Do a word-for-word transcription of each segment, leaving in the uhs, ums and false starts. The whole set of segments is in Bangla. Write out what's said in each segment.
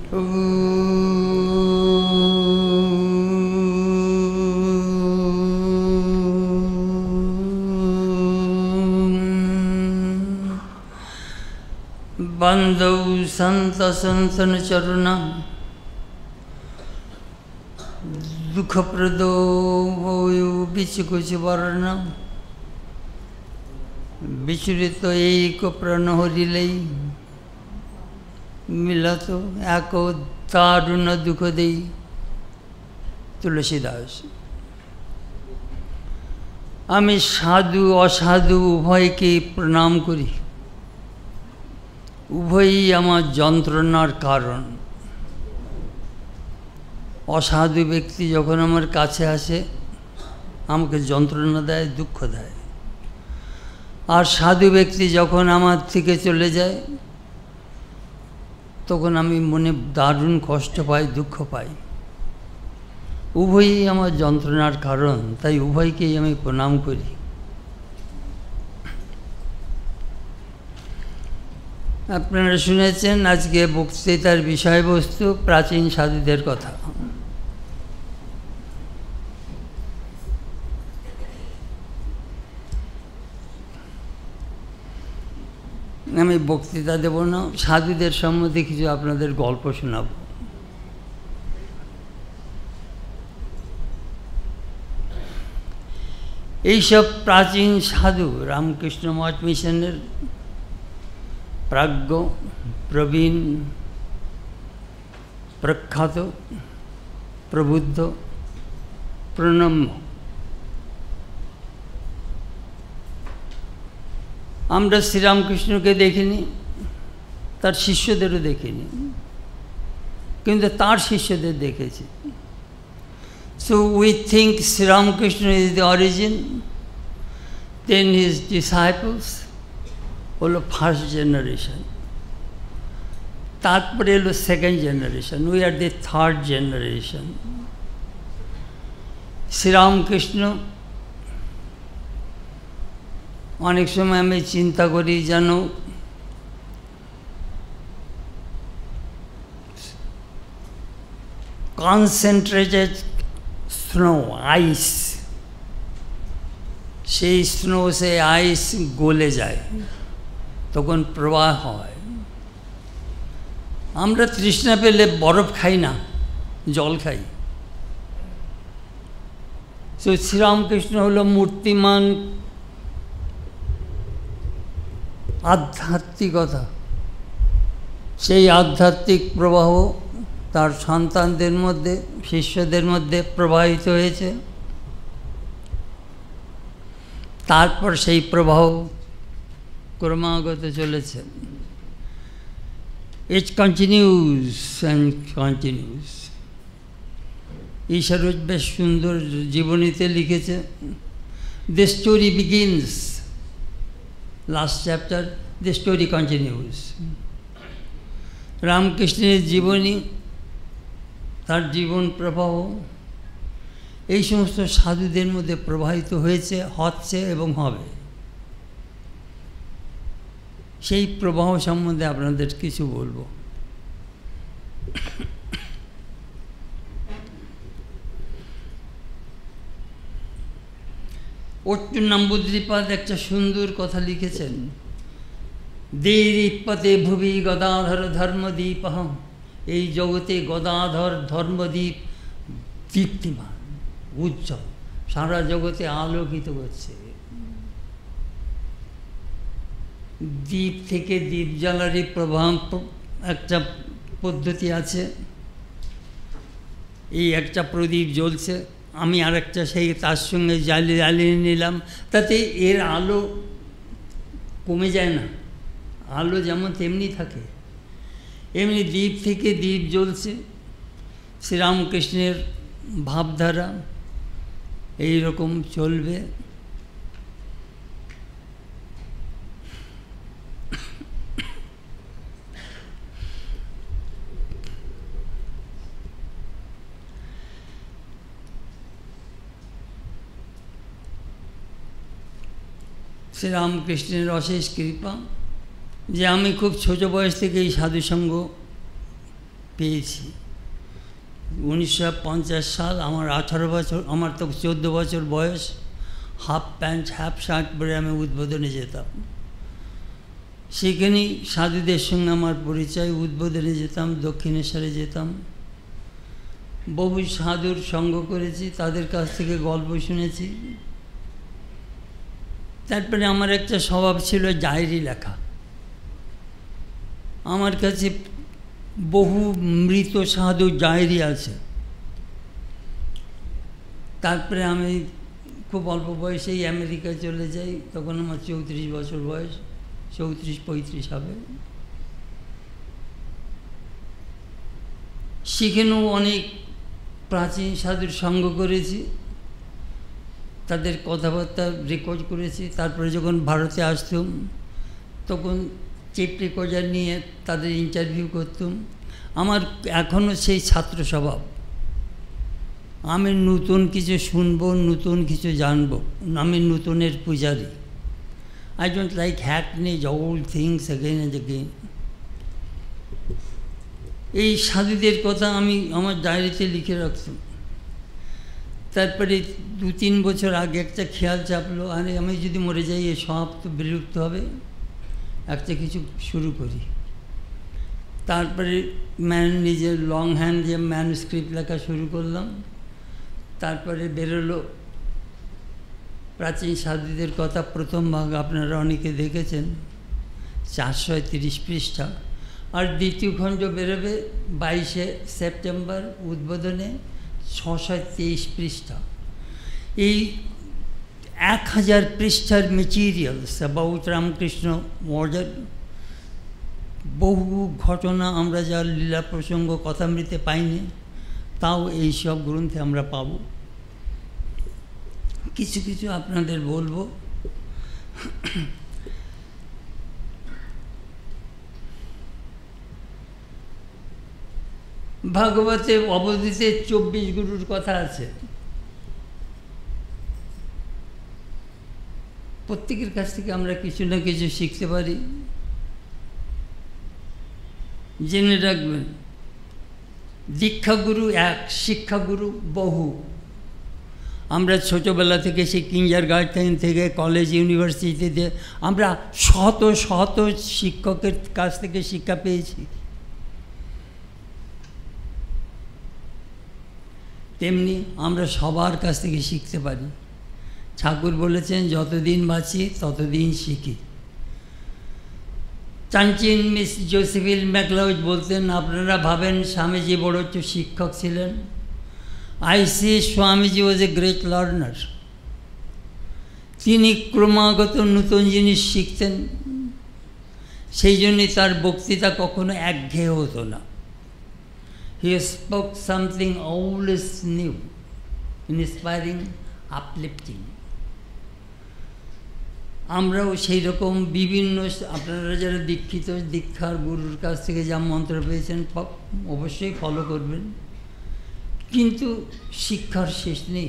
बंदौ संत संतन चरण दुख प्रदो भयो बिच कुछ वर्ण विचरित एक प्रण हरिले मिलत एक दारुण दुख दे। तुलसीदास। आमी साधु असाधु उभय के प्रणाम करी। उभयई आमार যন্ত্রণার कारण। असाधु व्यक्ति যখন আমার কাছে আসে আমাকে যন্ত্রণা দেয়, দুঃখ দেয়। আর সাধু ব্যক্তি যখন আমার থেকে চলে যায় তখন আমি মনে দারুণ কষ্ট পাই, দুঃখ পাই। উভয়ই আমার যন্ত্রণার কারণ, তাই উভয়কেই আমি প্রণাম করি। আপনারা শুনেছেন আজকে বক্তৃতার বিষয়বস্তু প্রাচীন সাধুদের কথা। আমি বক্তৃতা দেব না, সাধুদের সম্বন্ধে কিছু আপনাদের গল্প শোনাব। এইসব প্রাচীন সাধু রামকৃষ্ণ মঠ মিশনের प्राज्ञ प्रवीण प्रख्यात प्रबुद्ध प्रणम्य আমরা শ্রীরামকৃষ্ণকে দেখিনি, তার শিষ্যদেরও দেখিনি, কিন্তু তার শিষ্যদের দেখেছি। So we think Sri Ramakrishna is the origin, then his disciples হলো ফার্স্ট জেনারেশন, তারপরে হলো second generation, we are the third generation. Sri Ramakrishna অনেক সময় আমি চিন্তা করি যেন কনসেন্ট্রেটেড স্নো আইস, সেই স্নো সে আইস গলে যায়, তখন প্রবাহ হয়। আমরা তৃষ্ণা পেলে বরফ খাই না, জল খাই। তো শ্রীরামকৃষ্ণ হলো মূর্তিমান আধ্যাত্মিকতা, সেই আধ্যাত্মিক প্রবাহ তার সন্তানদের মধ্যে, শিষ্যদের মধ্যে প্রবাহিত হয়েছে। তারপর সেই প্রবাহ ক্রমাগত চলেছে। It continues and continues. ঈশ্বর বেশ সুন্দর জীবনীতে লিখেছে, the story begins, last chapter, the story continues. রামকৃষ্ণের জীবনী, তার জীবন প্রবাহ এই সমস্ত সাধুদের মধ্যে প্রবাহিত হয়েছে, হচ্ছে এবং হবে। সেই প্রবাহ সম্বন্ধে আপনাদের কিছু বলবো। অট্টু নম্বুদ্রিপাদ একটা সুন্দর কথা লিখেছেন, দেরিপতে ভুবি গদাধর ধর্মদীপহম। এই জগতে গদাধর ধর্মদীপ দীপ্তিমান, উজ্জ্বল, সারা জগতে আলোকিত করছে। দ্বীপ থেকে দ্বীপ জ্বালারই প্রভাব একটা পদ্ধতি আছে। এই একটা প্রদীপ জ্বলছে, আমি আর একটা সেই তার সঙ্গে জ্বালিয়ে জ্বালিয়ে নিলাম, তাতে এর আলো কমে যায় না, আলো যেমন তেমনি থাকে। এমনি দ্বীপ থেকে দ্বীপ জ্বলছে। শ্রীরামকৃষ্ণের ভাবধারা এই রকম চলবে। শ্রীরামকৃষ্ণের অশেষ কৃপা যে আমি খুব ছোট বয়স থেকে এই সাধুসঙ্গ পেয়েছি। উনিশশো পঞ্চাশ সাল, আমার আঠারো বছর, আমার তো চোদ্দো বছর বয়স। হাফ প্যান্ট হাফ শার্ট পরে আমি উদ্বোধনে যেতাম। সেখানেই সাধুদের সঙ্গে আমার পরিচয়। উদ্বোধনে যেতাম, দক্ষিণেশ্বরে যেতাম, বহু সাধুর সঙ্গ করেছি, তাদের কাছ থেকে গল্প শুনেছি। তারপরে আমার একটা স্বভাব ছিল ডায়েরি লেখা। আমার কাছে বহু মৃত সাধু ডায়েরি আছে। তারপরে আমি খুব অল্প বয়সেই আমেরিকা চলে যাই, তখন আমার চৌত্রিশ বছর বয়স, চৌত্রিশ পঁয়ত্রিশ হবে। সেখানেও অনেক প্রাচীন সাধুর সঙ্গ করেছি, তাদের কথাবার্তা রেকর্ড করেছি। তারপরে যখন ভারতে আসতাম তখন টেপ রেকর্ডার নিয়ে তাদের ইন্টারভিউ করতাম। আমার এখনও সেই ছাত্র স্বভাব, আমি নতুন কিছু শুনবো, নতুন কিছু জানবো। আমি নতুনের পূজারী। I don't like hackneyed old things again and again. এই সাধুদের কথা আমি আমার ডায়েরিতে লিখে রাখতাম। তারপরে দু তিন বছর আগে একটা খেয়াল চাপলো, আরে আমি যদি মরে যাই এ সব তো বিলুপ্ত হবে, একটা কিছু শুরু করি। তারপরে ম্যান নিজের লং হ্যান্ড যে ম্যানুস্ক্রিপ্ট লেখা শুরু করলাম। তারপরে বেরোলো প্রাচীন সাধুদের কথা, প্রথম ভাগ আপনারা অনেকে দেখেছেন, চারশো তিরিশ পৃষ্ঠা। আর দ্বিতীয় খণ্ড বেরোবে বাইশে সেপ্টেম্বর উদ্বোধনে, ছশো তেইশ পৃষ্ঠা। এই এক হাজার পৃষ্ঠার মেটেরিয়ালস অ্যাবাউট রামকৃষ্ণ মডেল, বহু ঘটনা আমরা যা লীলা প্রসঙ্গ কথামৃতে পাইনি, তাও এই সব গ্রন্থে আমরা পাব। কিছু কিছু আপনাদের বলবো। ভাগবতে অবধূতে চব্বিশ গুরুর কথা আছে। প্রত্যেকের কাছ থেকে আমরা কিছু না কিছু শিখতে পারি। জেনে রাখবেন, দীক্ষাগুরু এক, শিক্ষাগুরু বহু। আমরা ছোটোবেলা থেকে সেই কিঞ্জার গার্ডেন থেকে কলেজ ইউনিভার্সিটিতে আমরা শত শত শিক্ষকের কাছ থেকে শিক্ষা পেয়েছি। তেমনি আমরা সবার কাছ থেকে শিখতে পারি। ঠাকুর বলেছেন, যতদিন বাঁচি ততদিন শিখি। চাঞ্চিন মিস জোসেফিন ম্যাকলাউড বলতেন, আপনারা ভাবেন স্বামীজি বড় একটু শিক্ষক ছিলেন। I see Swamiji was a great learner. তিনি ক্রমাগত নতুন জিনিস শিখতেন, সেই জন্যই তার বক্তৃতা কখনো একঘেয়ে হতো না। He spoke something always new, inspiring, uplifting. আমরাও সেই রকম বিভিন্ন, আপনারা যারা দীক্ষিত, দীক্ষার গুরুর কাছ থেকে যা মন্ত্র পেয়েছেন অবশ্যই ফলো করবেন, কিন্তু শিক্ষার শেষ নেই।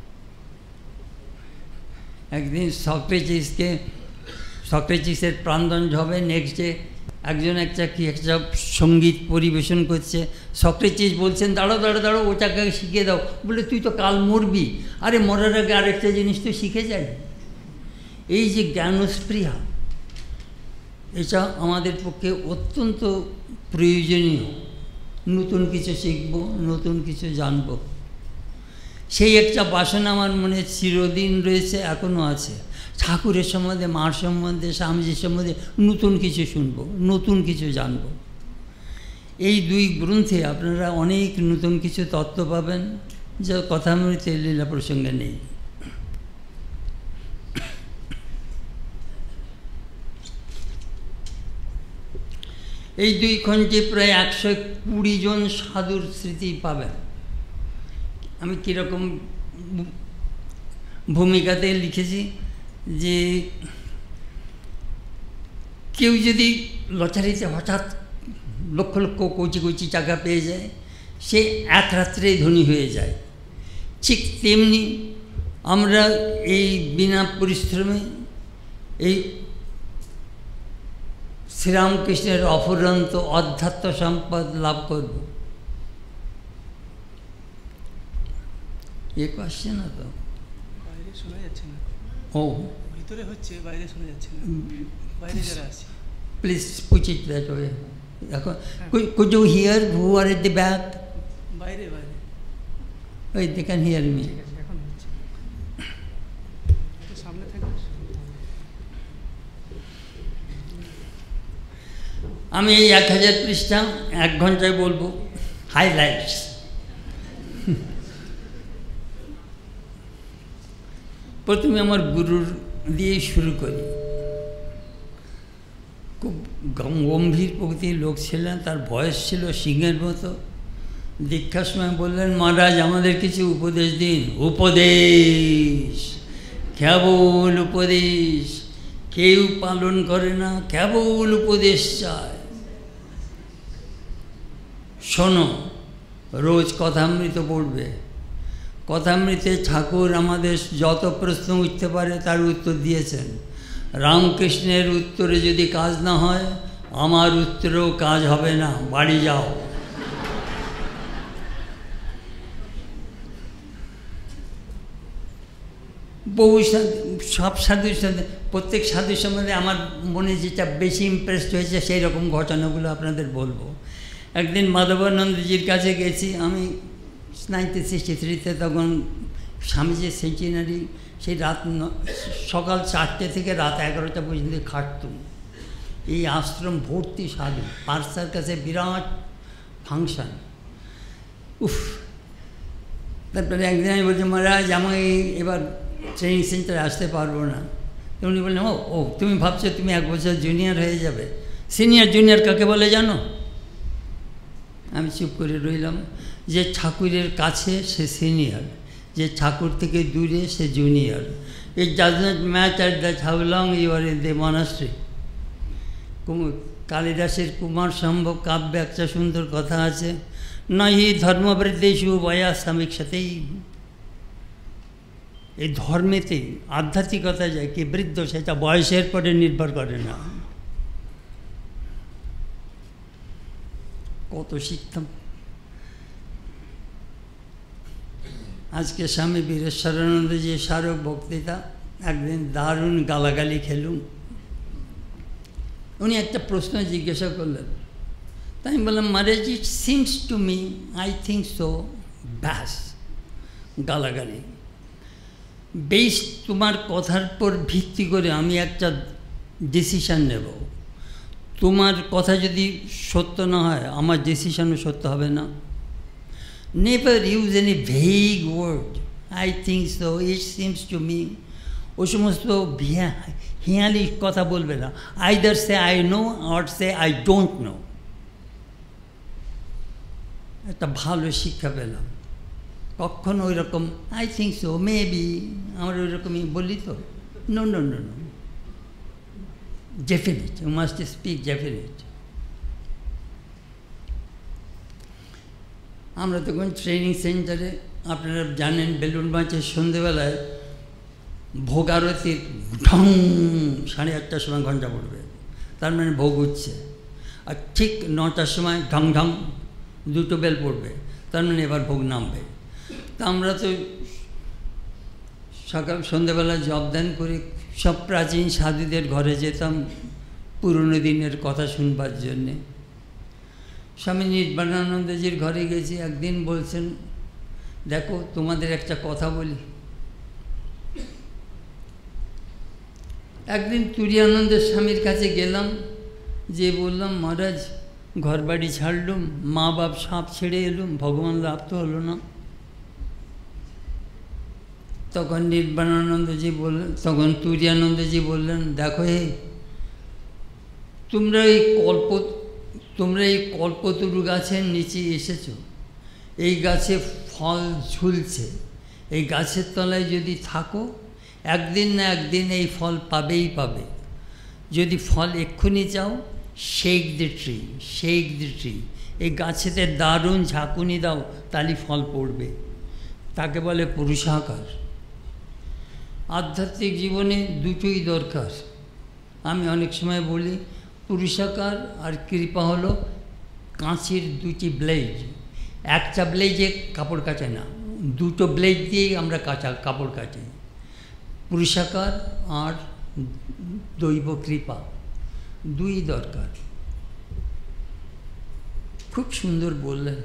একদিন সক্রেটিসকে সক্রেটিসের প্রাণদণ্ড হবে, নেক্সট ডে একজন একটা কি একটা সঙ্গীত পরিবেশন করছে, সক্রেটিস বলছেন দাঁড়াও দাঁড়াও দাঁড়াও ওটাকে শিখিয়ে দাও। বলে তুই তো কাল মরবি। আরে মরার আগে আরেকটা জিনিস তো শিখে যাই। এই যে জ্ঞানস্পৃহা, এটা আমাদের পক্ষে অত্যন্ত প্রয়োজনীয়। নতুন কিছু শিখব, নতুন কিছু জানব, সেই একটা বাসনা আমার মনে চিরদিন রয়েছে, এখনও আছে। ঠাকুরের সম্বন্ধে, মার সম্বন্ধে, স্বামীজির সম্বন্ধে নতুন কিছু শুনব, নতুন কিছু জানব। এই দুই গ্রন্থে আপনারা অনেক নতুন কিছু তত্ত্ব পাবেন, যা কথামৃতে লীলা প্রসঙ্গে নেই। এই দুই খণ্ডে প্রায় একশো কুড়ি জন সাধুর স্মৃতি পাবেন। আমি কীরকম ভূমিকাতে লিখেছি যে কেউ যদি লটারিতে হঠাৎ লক্ষ লক্ষ কোটি কোটি টাকা পেয়ে যায়, সে এক রাত্রেই ধনী হয়ে যায়। ঠিক তেমনি আমরা এই বিনা পরিশ্রমে এই শ্রীরামকৃষ্ণের অফুরন্ত অধ্যাত্ম সম্পদ লাভ করব। এ আসছে না তো, বাইরে শোনা যাচ্ছে না। ও ভিতরে হচ্ছে, বাইরে শোনা যাচ্ছে না, বাইরে যারা আছে। Please push it that way. এখন could you hear who are at the back? বাইরে বাইরে ওই দে ক্যান হিয়ার মি। ঠিক আছে, এখন হচ্ছে। একটু সামনে থাকবে। আমি এই এক হাজার পৃষ্ঠা এক ঘন্টায় বলবো, হাইলাইটস। প্রথমে আমার গুরুর দিয়ে শুরু করি। খুব গম্ভীর প্রকৃতির লোক ছিলেন, তার বয়স ছিল সিংহের মতো। দীক্ষার সময় বললেন, মহারাজ আমাদের কিছু উপদেশ দিন। উপদেশ, কেবল উপদেশ, কেউ পালন করে না, কেবল উপদেশ চায়। শোনো, রোজ কথামৃত পড়বে। কথামৃতে ঠাকুর আমাদের যত প্রশ্ন উঠতে পারে তার উত্তর দিয়েছেন। রামকৃষ্ণের উত্তরে যদি কাজ না হয়, আমার উত্তরেও কাজ হবে না, বাড়ি যাও। বহু সব সাধুর সাথে, প্রত্যেক সাধুর সম্বন্ধে আমার মনে যেটা বেশি ইমপ্রেসড হয়েছে সেই রকম ঘটনাগুলো আপনাদের বলবো। একদিন মাধবানন্দজির কাছে গেছি আমি নাইনটিন সিক্সটি থ্রিতে, তখন স্বামীজির সেঞ্চুরি, সেই রাত সকাল চারটে থেকে রাত এগারোটা পর্যন্ত খাটতুম। এই আশ্রম ভর্তি সাধু, পার্সার কাছে বিরাট ফাংশন। উফ, তারপরে একদিন আমি বলছি, মহারাজ আমি এবার ট্রেনিং সেন্টারে আসতে পারবো না। উনি বললেন, ও ও তুমি ভাবছো তুমি এক বছর জুনিয়র হয়ে যাবে? সিনিয়র জুনিয়র কাকে বলে জানো? আমি চুপ করে রইলাম। যে ঠাকুরের কাছে সে সিনিয়র, যে ঠাকুর থেকে দূরে সে junior. It does not matter that how long you are in the monastery. কালিদাসের কুমার সম্ভব কাব্যে একটা সুন্দর কথা আছে, নহি ধর্মবৃদ্ধেষু বয়া সমীক্ষাতেই। এই ধর্মেতে আধ্যাত্মিকতা যায় কি বৃদ্ধ, সেটা বয়সের পরে নির্ভর করে না। কত শিখতাম। আজকে স্বামী বীরেশ্বরানন্দজি স্মারক বক্তৃতা, একদিন দারুণ গালাগালি খেলুম। উনি একটা প্রশ্ন জিজ্ঞাসা করলেন, তাই আমি বললাম, Maharaj it seems to me, I think so. ব্যাস, গালাগালি। বেশ, তোমার কথার পর ভিত্তি করে আমি একটা ডিসিশান নেব। তোমার কথা যদি সত্য না হয়, আমার ডিসিশানও সত্য হবে না। Never use any vague word, I think so, it seems to me. ওই সমস্ত হিয়ালি কথা বলবে না। Either say I know or say I don't know. একটা ভালো শিক্ষা পেলাম। কখনো ওই রকম আই থিঙ্ক সো, মেবি, আমরা ওই রকমই বলি তো। No no no no, definite, you must speak definite. আমরা তখন ট্রেনিং সেন্টারে, আপনারা জানেন বেলুন মাছের সন্ধেবেলায় ভোগ আরতির ঢং সাড়ে আটটার সময় ঘন্টা পড়বে, তার মানে ভোগ উঠছে। আর ঠিক নটার সময় ঢং ঢং দুটো বেল পড়বে, তার মানে এবার ভোগ নামবে। তা আমরা তো সকাল সন্ধেবেলা জবদান করে সব প্রাচীন সাধুদের ঘরে যেতাম পুরনো দিনের কথা শুনবার জন্যে। স্বামী নির্বাণানন্দজির ঘরে গেছি, একদিন বলছেন, দেখো তোমাদের একটা কথা বলি। একদিন তুরিয়ানন্দের স্বামীর কাছে গেলাম, যে বললাম, মহারাজ ঘর বাড়ি ছাড়লুম, মা বাপ সাপ ছেড়ে এলুম, ভগবান লাভ তো হলো না। তখন নির্বাণানন্দজি বললেন, তখন তুরিয়ানন্দজি বললেন, দেখো হে, তোমরা এই কল্প তোমরা এই কল্পতরু গাছের নিচে এসেছ। এই গাছে ফল ঝুলছে, এই গাছের তলায় যদি থাকো, একদিন না একদিন এই ফল পাবেই পাবে। যদি ফল এক্ষুনি চাও, shake the tree, shake the tree, এই গাছেতে দারুণ ঝাঁকুনি দাও, তাহলে ফল পড়বে। তাকে বলে পুরুষাকার। আধ্যাত্মিক জীবনে দুটোই দরকার। আমি অনেক সময় বলি, পুরুষাকার আর কৃপা হলো কাঁচির দুটি ব্লেড। একটা ব্লেডে কাপড় কাচে না, দুটো ব্লেড দিয়েই আমরা কাঁচা কাপড় কাটি, পুরুষাকার আর দৈব কৃপা, দুই দরকার। খুব সুন্দর বললেন।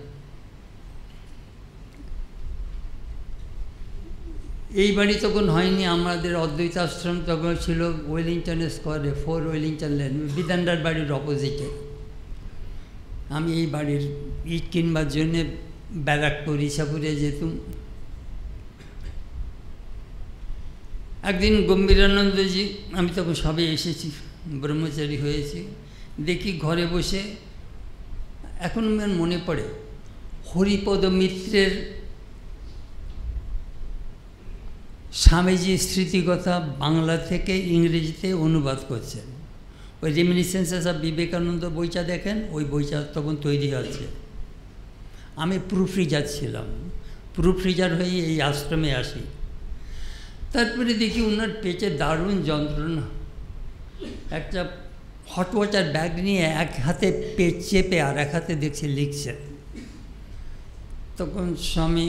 এই বাড়ি তখন হয়নি, আমাদের অদ্বৈত আশ্রম তখন ছিল ওয়েলিংটন স্কোয়ারে, ফোর ওয়েলিংটন লেন, বিধানদার বাড়ির অপোজিটে। আমি এই বাড়ির ইট কিনবার জন্যে ব্যারাকপুর ইসাপুরে যেতুম। একদিন গম্ভীরানন্দজি, আমি তখন সবে এসেছি, ব্রহ্মচারী হয়েছি, দেখি ঘরে বসে, এখন আমার মনে পড়ে হরিপদ মিত্রের স্বামীজির স্মৃতিকথা বাংলা থেকে ইংরেজিতে অনুবাদ করছেন। ওই রেমিনিসেন্সেস অফ বিবেকানন্দ বইটা দেখেন, ওই বইটা তখন তৈরি হচ্ছে। আমি প্রুফ রিডার ছিলাম, প্রুফ রিডার হয়ে এই আশ্রমে আসি। তারপরে দেখি ওনার পেটে দারুণ যন্ত্রণা, একটা হট ওয়াটার ব্যাগ নিয়ে এক হাতে পেট চেপে আর এক হাতে দেখছি লিখছে। তখন স্বামী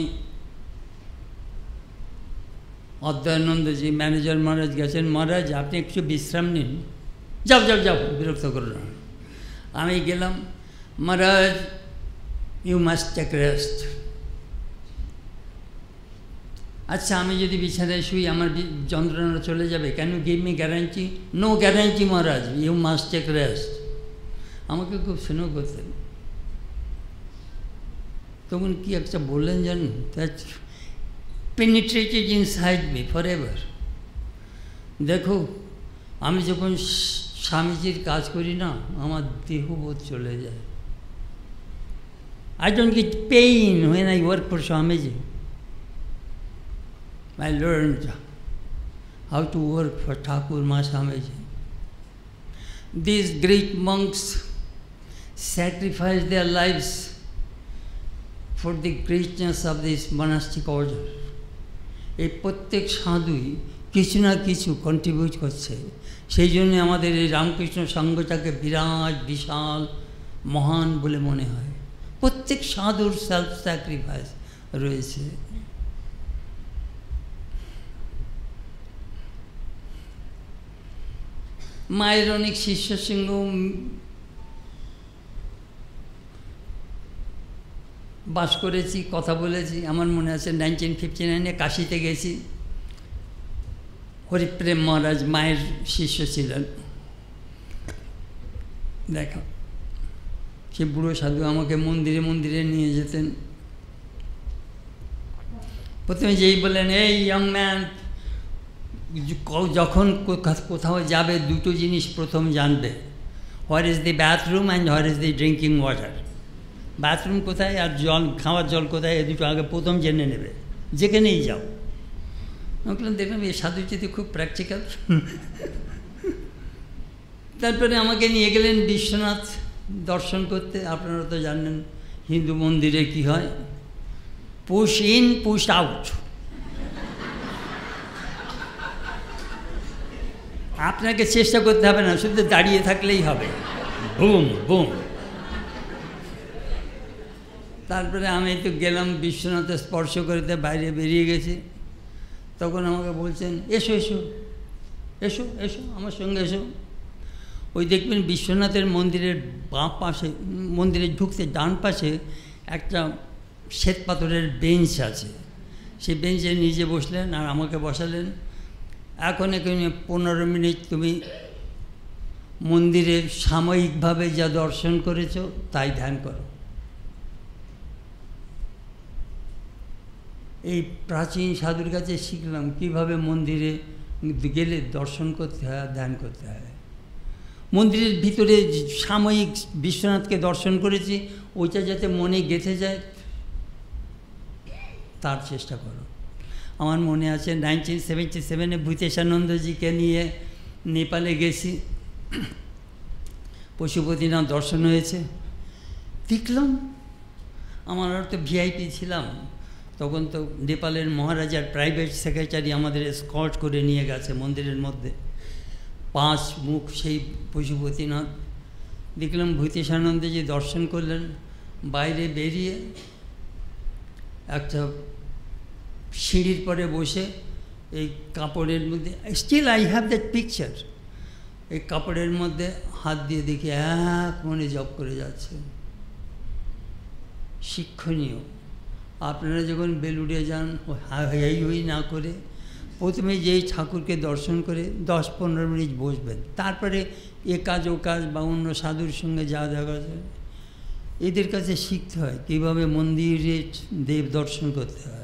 অদ্বৈতানন্দজি, ম্যানেজার মহারাজ গেছেন, মহারাজ আপনি একটু বিশ্রাম নিন, যাও যাও যাও, বিরক্ত করো না। আমি গেলাম, Maharaj you must take rest. আচ্ছা আমি যদি বিছানায় শুই আমার যন্ত্রণা চলে যাবে, can you give me guarantee? No guarantee Maharaj, you must take rest. আমাকে খুব স্নেহ করতেন। তখন কি একটা বললেন জানেন, that penetrated inside me forever. দেখো আমি যখন স্বামীজির কাজ করি না, আমার দেহবোধ চলে যায়। I don't get pain when I work for Swamiji. I learned how to work for Thakur Ma Swamiji. These great monks sacrificed their lives for the greatness of this monastic order. এই প্রত্যেক সাধুই কিছু না কিছু কন্ট্রিবিউট করছে। সেই জন্য আমাদের এই রামকৃষ্ণ সংঘটাকে বিরাট বিশাল মহান বলে মনে হয়। প্রত্যেক সাধুর সেলফ স্যাক্রিফাইস রয়েছে। মায়ের অনেক শিষ্যের সঙ্গে বাস করেছি, কথা বলেছি। আমার মনে আছে নাইনটিন ফিফটি নাইনে কাশিতে গেছি, হরিপ্রেম মহারাজ মায়ের শিষ্য ছিলেন। দেখা সে বুড়ো সাধু আমাকে মন্দিরে মন্দিরে নিয়ে যেতেন। প্রথমে যেই বললেন, এই ইয়ং ম্যান, যখন কোথাও যাবে দুটো জিনিস প্রথম জানবে, where is the bathroom and where is the drinking water. Bathroom কোথায় আর জল, খাওয়ার জল কোথায়, এ দুটো আগে প্রথম জেনে নেবে, যেখানেই যাও। আমি বললাম, দেখলাম এই সাধুচিতে খুব প্র্যাকটিক্যাল। তারপরে আমাকে নিয়ে গেলেন বিশ্বনাথ দর্শন করতে। আপনারা তো জানেন হিন্দু মন্দিরে কি হয়, পুশ ইন পুশ আউট। আপনাকে চেষ্টা করতে হবে না, শুধু দাঁড়িয়ে থাকলেই হবে, বুম বুম। তারপরে আমি তো গেলাম বিশ্বনাথে স্পর্শ করতে, বাইরে বেরিয়ে গেছি। তখন আমাকে বলছেন, এসো এসো এসো এসো আমার সঙ্গে এসো। ওই দেখবেন বিশ্বনাথের মন্দিরের বাঁ পাশে, মন্দিরে ঢুকতে ডান পাশে একটা শ্বেত পাথরের বেঞ্চ আছে। সেই বেঞ্চে নিজে বসলেন আর আমাকে বসালেন। এখন এখানে পনেরো মিনিট তুমি মন্দিরে সাময়িকভাবে যা দর্শন করেছ তাই ধ্যান করো। এই প্রাচীন সাধুর কাছে শিখলাম কীভাবে মন্দিরে গেলে দর্শন করতে হয় আর ধ্যান করতে হয়। মন্দিরের ভিতরে সাময়িক বিশ্বনাথকে দর্শন করেছি, ওইটা যাতে মনে গেঁথে যায় তার চেষ্টা করো। আমার মনে আছে নাইনটিন সেভেন্টি সেভেনে ভূতেশানন্দজিকে নিয়ে নেপালে গেছি, পশুপতিনাথ দর্শন হয়েছে। দেখলাম, আমার তো ভিআইপি ছিলাম তখন, তো নেপালের মহারাজার প্রাইভেট সেক্রেটারি আমাদের স্কর্ট করে নিয়ে গেছে মন্দিরের মধ্যে, পাঁচ মুখ সেই পশুপতিনাথ। দেখলাম ভূতেশানন্দজি দর্শন করলেন। বাইরে বেরিয়ে একটা সিঁড়ির পরে বসে এই কাপড়ের মধ্যে, still I have that picture, এই কাপড়ের মধ্যে হাত দিয়ে দেখি এক মনে জপ করে যাচ্ছে। শিক্ষণীয়। আপনারা যখন বেলুড়ে যান হাই হই না করে প্রথমে যেই ঠাকুরকে দর্শন করে দশ পনেরো মিনিট বসবেন, তারপরে এ কাজ ও কাজ বা অন্য সাধুর সঙ্গে যা দেখা যায় এদের কাছে শিখতে হয় কীভাবে মন্দিরে দেব দর্শন করতে হয়।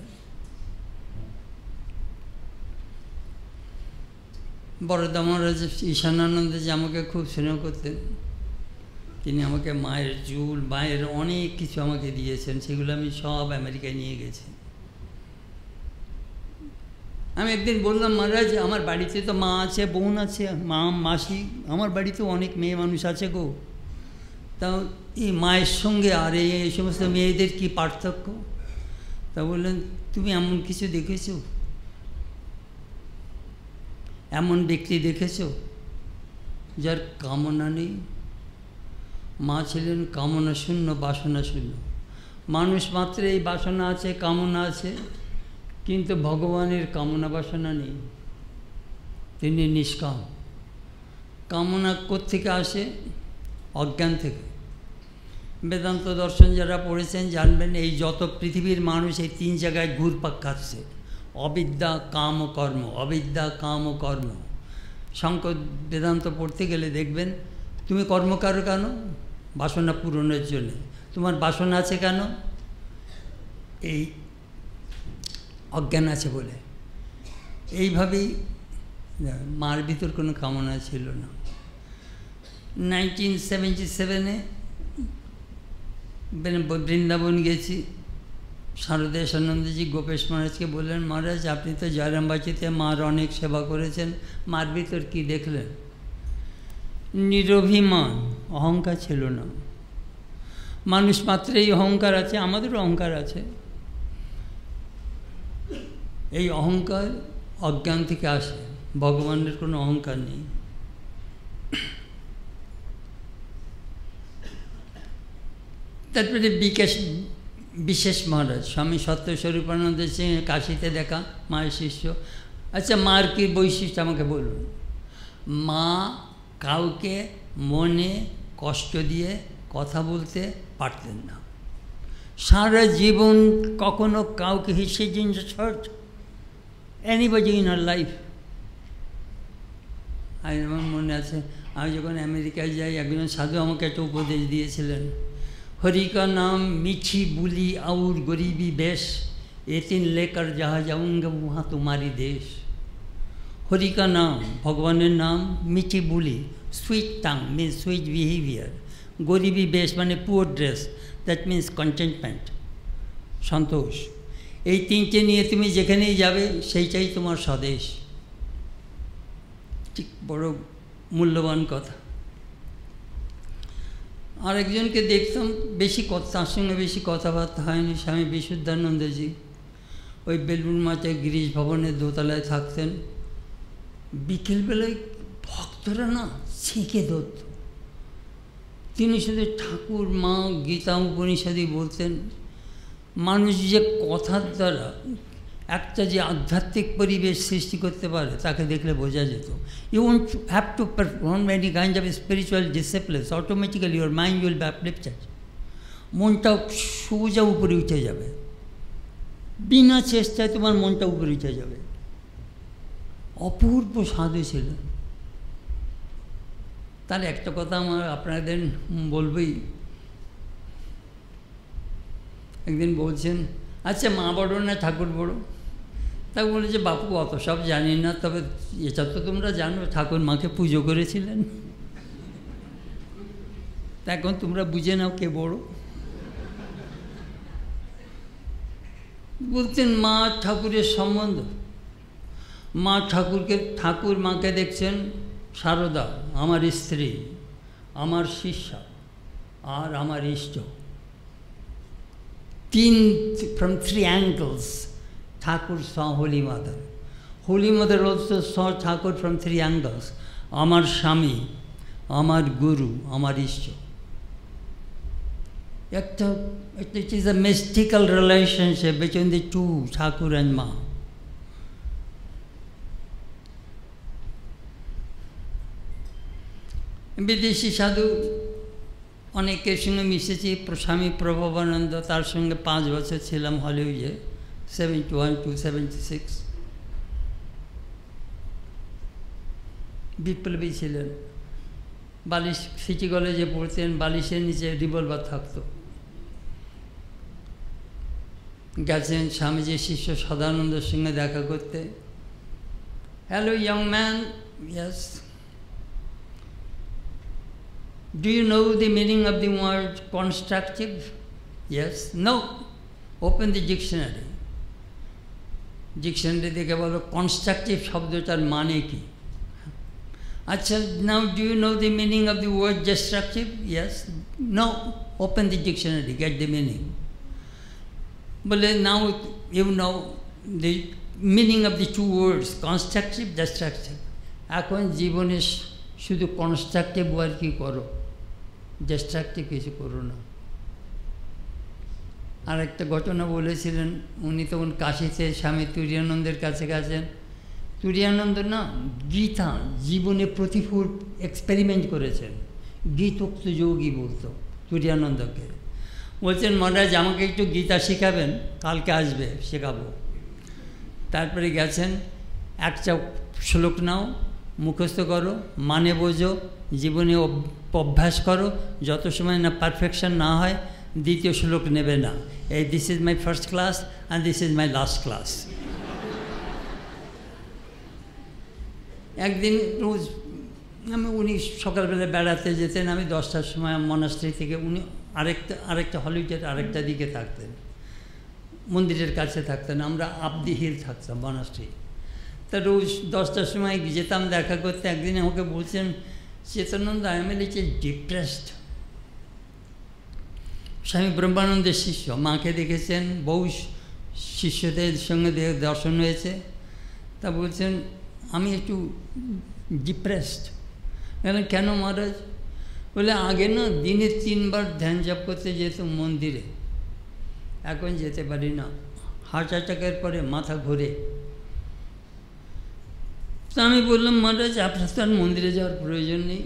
বড়দা মহারাজ ঈশানানন্দ যে আমাকে খুব স্নেহ করতেন, তিনি আমাকে মায়ের চুল, মায়ের অনেক কিছু আমাকে দিয়েছেন, সেগুলো আমি সব আমেরিকায় নিয়ে গেছি। আমি একদিন বললাম, মহারাজ আমার বাড়িতে তো মা আছে, বোন আছে, মা মাসি, আমার বাড়িতে অনেক মেয়ে মানুষ আছে গো, তাও এই মায়ের সঙ্গে আর এই সমস্ত মেয়েদের কি পার্থক্য? তা বললেন, তুমি এমন কিছু দেখেছো, এমন ব্যক্তি দেখেছো যার কামনা নেই? মা ছিলেন কামনা শূন্য, বাসনা শূন্য। মানুষ মাত্র এই বাসনা আছে, কামনা আছে, কিন্তু ভগবানের কামনা বাসনা নেই, তিনি নিষ্কাম। কামনা কোত্থেকে আসে? অজ্ঞান থেকে। বেদান্ত দর্শন যারা পড়েছেন জানবেন, এই যত পৃথিবীর মানুষ এই তিন জায়গায় ঘুরপাক খাচ্ছে, অবিদ্যা, কাম ও কর্ম, অবিদ্যা, কাম ও কর্ম। শঙ্কর বেদান্ত পড়তে গেলে দেখবেন, তুমি কর্ম করো কেন? বাসনা পূরণের জন্য। তোমার বাসনা আছে কেন? এই অজ্ঞান আছে বলে। এইভাবেই মার ভিতর কোনো কামনা ছিল না। নাইনটিন সেভেন্টি সেভেনে বৃন্দাবন গেছি, শারদেশানন্দজি গোপেশ মহারাজকে বললেন, মহারাজ আপনি তো জয়রামবাটিতে মার অনেক সেবা করেছেন, মার ভিতর কী দেখলেন? নিরভিমান, অহংকার ছিল না। মানুষ মাত্রই অহংকার আছে, আমাদেরও অহংকার আছে। এই অহংকার অজ্ঞান থেকে আসে, ভগবানের কোনো অহংকার নেই। তারপরে বিকাশ বিশেষ মহারাজ, স্বামী সত্যস্বরূপানন্দের সঙ্গে কাশিতে দেখা, মায়ের শিষ্য। আচ্ছা, মার কী বৈশিষ্ট্য আমাকে বলুন। মা কাউকে মনে কষ্ট দিয়ে কথা বলতে পারতেন না, সারা জীবন কখনো কাউকে হিসে জিনিস hurt anybody in her life. আর আমার মনে আছে, আমি যখন আমেরিকায় যাই, একজন সাধু আমাকে একটা উপদেশ দিয়েছিলেন, হরি কা নাম মিছি বুলি আউর গরিবি বেশ, এতিন লেকার যাহা যাউঙ্গে উহা তোমারি দেশ। হরি কা নাম, ভগবানের নাম, মিঠি বুলি, sweet tongue means sweet behaviour, গরিবি বেশ মানে poor dress, that means contentment, সন্তোষ। এই তিনটে নিয়ে তুমি যেখানেই যাবে সেইটাই তোমার স্বদেশ। ঠিক বড় মূল্যবান কথা। আরেকজনকে দেখতাম, বেশি কথা, তার সঙ্গে বেশি কথাবার্তা হয়নি, স্বামী বিশুদ্ধানন্দজি। ওই বেলুন মাঠে গিরিশ ভবনের দোতলায় থাকতেন। বিকেলবেলায় ভক্তরা না ছেঁকে ধরত, তিনি শুধু ঠাকুর, মা, গীতা, উপনিষদই বলতেন। মানুষ যে কথার দ্বারা একটা যে আধ্যাত্মিক পরিবেশ সৃষ্টি করতে পারে তাকে দেখলে বোঝা যেত। You want to have to perform any kind of spiritual disciplines, automatically your mind will be uplifted. মনটা সোজা উপরে উঠে যাবে, বিনা চেষ্টায় তোমার মনটা উপরে উঠে যাবে। অপূর্ব সাধু ছিলেন। তার একটা কথা আমার আপনাদের বলবই। একদিন বলছেন, আচ্ছা মা বড় না ঠাকুর বড়? তা বলে যে, বাপু অত সব জানি না, তবে এটা তো তোমরা জানো ঠাকুর মাকে পুজো করেছিলেন, তা এখন তোমরা বুঝে নাও কে বড়। বলতেন মা ঠাকুরের সম্বন্ধ। মা ঠাকুরকে, ঠাকুর মাকে দেখছেন সারদা, আমার স্ত্রী, আমার শিষ্যা আর আমার ইষ্ট। তিন, from three angles Thakur saw Holy Mother. Holy Mother also saw Thakur from three angles. আমার স্বামী, আমার গুরু, আমার ইষ্ট। It is a mystical relationship between the two, Thakur and Ma. বিদেশি সাধু অনেকের সঙ্গে মিশেছি, স্বামী প্রভবানন্দ, তার সঙ্গে পাঁচ বছর ছিলাম হলিউডে, seventy one to seventy six. বিপ্লবী ছিলেন, বালিশ সিটি কলেজে পড়তেন, বালিশের নিচে রিভলভার থাকতো। গেছেন স্বামীজির শিষ্য সদানন্দের সঙ্গে দেখা করতে। Hello young man, yes, do you know the meaning of the word constructive? Yes. No. Open the dictionary. Dictionary দেখে বলো constructive শব্দটার মানে কি। আচ্ছা, now do you know the meaning of the word destructive? Yes. No. Open the dictionary, get the meaning. বলে now you know the meaning of the two words, constructive, destructive. এখন জীবনে শুধু কনস্ট্রাকটিভ ওয়ার্কই করো, ডিস্ট্রাকটিভ কিছু করো না। আর একটা ঘটনা বলেছিলেন, উনি তখন কাশিতে স্বামী তুরীয়ানন্দের কাছে গেছেন। তুরীয়ানন্দ না গীতা জীবনে প্রতিফুল এক্সপেরিমেন্ট করেছেন, গীতোক্ত যোগী বলতো তুরীয়ানন্দকে। বলছেন মহারাজ আমাকে একটু গীতা শেখাবেন, কালকে আসবে শেখাবো। তারপরে গেছেন, একটা শ্লোক নাও, মুখস্থ করো, মানে বোঝো, জীবনে অভ্যাস করো, যত সময় না পারফেকশন না হয় দ্বিতীয় শ্লোক নেবে না। এই this is my first class and this is my last class. একদিন রোজ আমি উনি সকালবেলা বেড়াতে যেতেন, আমি দশটার সময় মনাস্ট্রি থেকে, উনি আরেকটা আরেকটা হলিউডের আরেকটা দিকে থাকতেন, মন্দিরের কাছে থাকতেন, আমরা আপ দি হিল থাকতাম মনাস্ট্রি। তা রোজ দশটার সময় যেতাম দেখা করতে। একদিন আমাকে বলছেন, Chetanananda I am a little depressed. Swami ব্রহ্মানন্দের শিষ্য, মাকে দেখেছেন, বহু শিষ্যদের সঙ্গে দর্শন হয়েছে। তা বলছেন আমি একটু ডিপ্রেসড। কেন মহারাজ? বলে আগে না দিনে তিনবার ধ্যান জপ করতে যেতাম মন্দিরে, এখন যেতে পারি না, হার্ট অ্যাটাকের পরে মাথা ঘোরে। তো আমি বললাম মহারাজ আপনার তো আর মন্দিরে যাওয়ার প্রয়োজন নেই,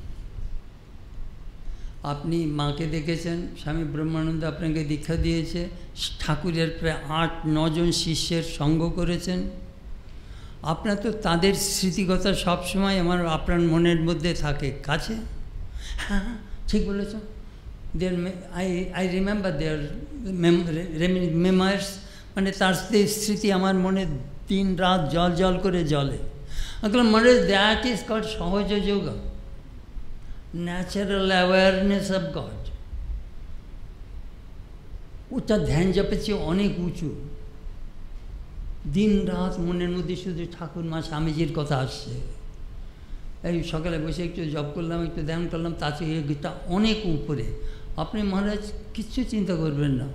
আপনি মাকে দেখেছেন, স্বামী ব্রহ্মানন্দ আপনাকে দীক্ষা দিয়েছে, ঠাকুরের প্রায় আট নজন শিষ্যের সঙ্গ করেছেন, আপনার তো তাদের স্মৃতিকথা সবসময় আমার আপনার মনের মধ্যে থাকে কাছে। হ্যাঁ ঠিক বলেছ, there I I remember their memoirs, মানে তার স্মৃতি আমার মনে দিন রাত জল জল করে জ্বলে। আমি মনে দ্যাট ইজ কল্ড সহজ যোগ, ন্যাচারাল অ্যাওয়ারনেস অফ গড। ওটা ধ্যান জপের চেয়ে অনেক উঁচু। দিন রাত মনের মধ্যে শুধু ঠাকুর মা স্বামীজির কথা আসছে। এই সকালে বসে একটু জপ করলাম, একটু ধ্যান করলাম, তাতে এটা অনেক উপরে। আপনি মহারাজ কিচ্ছু চিন্তা করবেন না।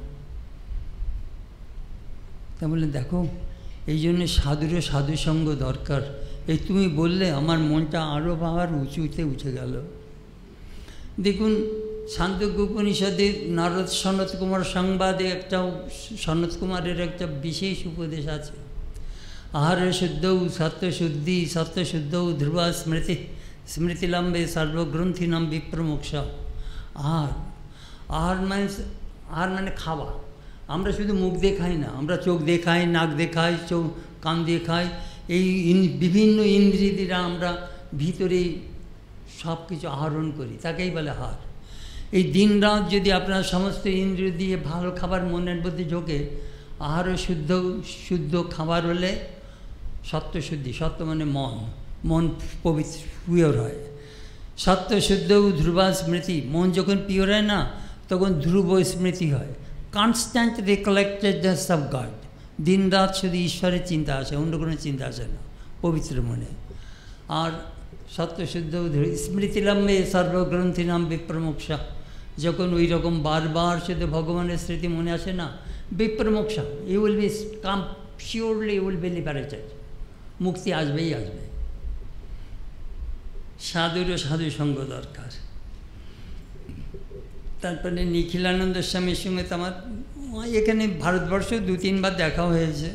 তা বললেন দেখো এই জন্যে সাধুরও সাধুসঙ্গ দরকার। এই তুমি বললে আমার মনটা আরও বাবার উঁচুতে উঠে গেল। দেখুন ছান্দোগ্য উপনিষদে নারদ সনত কুমার সংবাদে একটা সনত কুমারের একটা বিশেষ উপদেশ আছে, আহার শুদ্ধৌ সত্যশুদ্ধি সত্যশুদ্ধৌ ধ্রুব স্মৃতি স্মৃতিলম্বে সর্বগ্রন্থিনাম বিপ্রমোক্ষ। আহার আহার মানে আহার মানে খাওয়া। আমরা শুধু মুখ দিয়ে খাই না, আমরা চোখ দিয়ে খাই, নাক দিয়ে খাই, চোখ কান দিয়ে খাই, এই বিভিন্ন ইন্দ্রিয় দ্বারা আমরা ভিতরে সব কিছু আহরণ করি, তাকেই বলে আহার। এই দিন রাত যদি আপনার সমস্ত ইন্দ্রিয় দিয়ে ভালো খাবার মনের মধ্যে ঢোকে, আহার শুদ্ধ শুদ্ধ খাবার হলে সত্যশুদ্ধি, সত্য মানে মন, মন পবিত্র পিওর হয়। সত্যশুদ্ধ ধ্রুবা স্মৃতি, মন যখন পিওর হয় না তখন ধ্রুব স্মৃতি হয়, কনস্ট্যান্ট রিকলেক্টেডনেস অফ গড। দিন রাত শুধু ঈশ্বরের চিন্তা আসে, অন্য কোনো চিন্তা আসে না পবিত্র মনে। আর সত্যশুদ্ধ স্মৃতিলম্বে সর্বগ্রন্থি নাম বিপ্রমোক্ষা, যখন ওই রকম বারবার শুধু ভগবানের স্মৃতি মনে আসে না, বিপ্রমোক্ষা, you will be come surely you will be liberated, মুক্তি আসবেই আসবে। সাধুরও সাধু সঙ্গ দরকার। তারপরে নিখিলানন্দ স্বামীর সঙ্গে তো আমার এখানে ভারতবর্ষ দু তিনবার দেখা হয়েছে।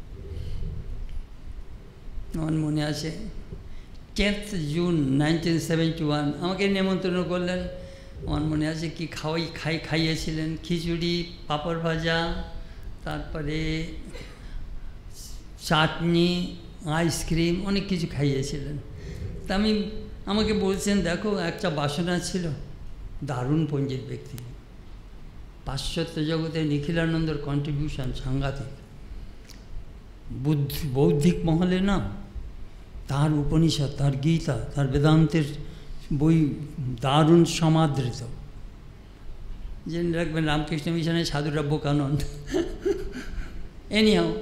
আমার মনে আছে tenth June nineteen seventy one আমাকে নেমন্ত্রণ করলেন। আমার মনে আছে কি খাওয়াই খাই খাইয়েছিলেন, খিচুড়ি, পাঁপড় ভাজা, তারপরে চাটনি, আইসক্রিম, অনেক কিছু খাইয়েছিলেন। তা আমি আমাকে বলছেন দেখো একটা বাসনা ছিল, দারুণ পণ্ডিত ব্যক্তি, পাশ্চাত্য জগতে নিখিলানন্দর কন্ট্রিবিউশন সাংঘাতিক, বুদ্ধি বৌদ্ধিক মহলে না, তার উপনিষদ, তার গীতা, তার বেদান্তের বই দারুণ সমাদৃত। জেনে রাখবেন রামকৃষ্ণ মিশনের সাধুরা বোকানন্দ। এনিহাও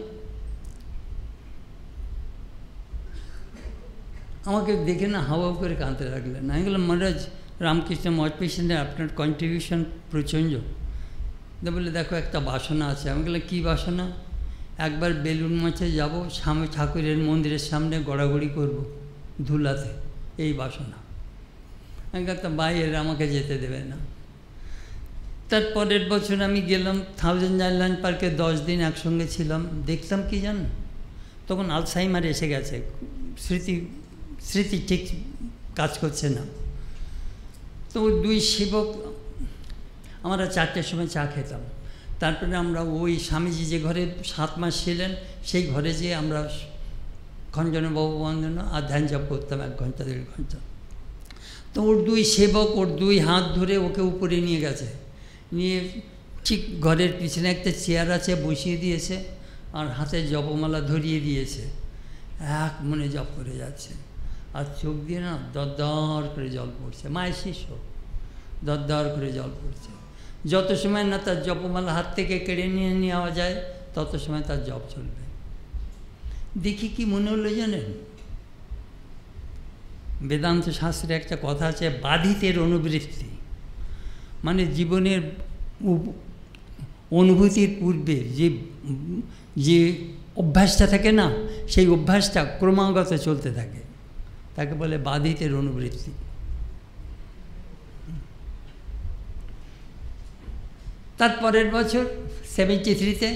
আমাকে দেখে না হাওয়া করে কাঁদতে লাগলেন। আমি বললাম মহারাজ রামকৃষ্ণ মঠ মিশনে আপনার কন্ট্রিবিউশন প্রচণ্ড। বলে দেখো একটা বাসনা আছে। আমি বললাম কী বাসনা? একবার বেলুন মঠে যাব, স্বামী ঠাকুরের মন্দিরের সামনে গড়াগড়ি করব ধুলাতে, এই বাসনা। আমি বলতাম বাইরে আমাকে যেতে দেবে না। তার পরের বছর আমি গেলাম থাউজেন্ড আইল্যান্ড পার্কে, দশ দিন একসঙ্গে ছিলাম। দেখতাম কি জানেন, তখন আলসাইমার এসে গেছে, স্মৃতি স্মৃতি ঠিক কাজ করছে না। তো দুই সেবক, আমরা চারটের সময় চা খেতাম। তারপরে আমরা ওই স্বামীজি যে ঘরে সাত মাস ছিলেন সেই ঘরে যেয়ে আমরা খঞ্জন বাবু বন্দনা আর ধ্যান জপ করতাম এক ঘন্টা দেড় ঘন্টা। তো ওর দুই সেবক ওর দুই হাত ধরে ওকে উপরে নিয়ে গেছে, নিয়ে ঠিক ঘরের পিছনে একটা চেয়ার আছে বসিয়ে দিয়েছে আর হাতে জপমালা ধরিয়ে দিয়েছে। এক মনে জপ করে যাচ্ছে আর চোখ দিয়ে না দরদর করে জল পড়ছে। মায়ের শিষ্য, দরদর করে জল পড়ছে। যত সময় না তার জপমালা হাত থেকে কেড়ে নিয়ে নেওয়া যায় তত সময় তার জপ চলবে। দেখি কি মনে হলো জানেন, বেদান্ত শাস্ত্রে একটা কথা আছে, বাধিতের অনুবৃত্তি, মানে জীবনের অনুভূতির পূর্বে যে যে অভ্যাসটা থাকে না, সেই অভ্যাসটা ক্রমাগত চলতে থাকে, তাকে বলে বাধিতের অনুবৃত্তি। তার পরের বছর সেভেন্টি থ্রিতে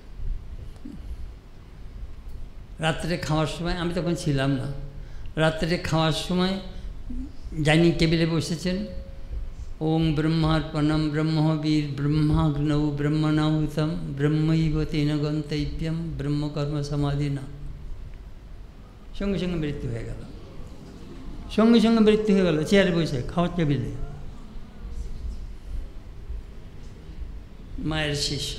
রাত্রে খাওয়ার সময়, আমি তখন ছিলাম না, রাত্রে খাওয়ার সময় ডাইনিং টেবিলে বসেছেন, ওং ব্রহ্মার্পণম ব্রহ্মবীর ব্রহ্মাগ্নৌ ব্রহ্মণাহুতম ব্রহ্মৈব তেন গন্তব্যম ব্রহ্মকর্ম সমাধি না। সঙ্গে সঙ্গে মৃত্যু হয়ে গেল, সঙ্গে সঙ্গে মৃত্যু হয়ে গেল চেয়ারে বসে খাওয়ার টেবিলে। মায়ের শিষ্য।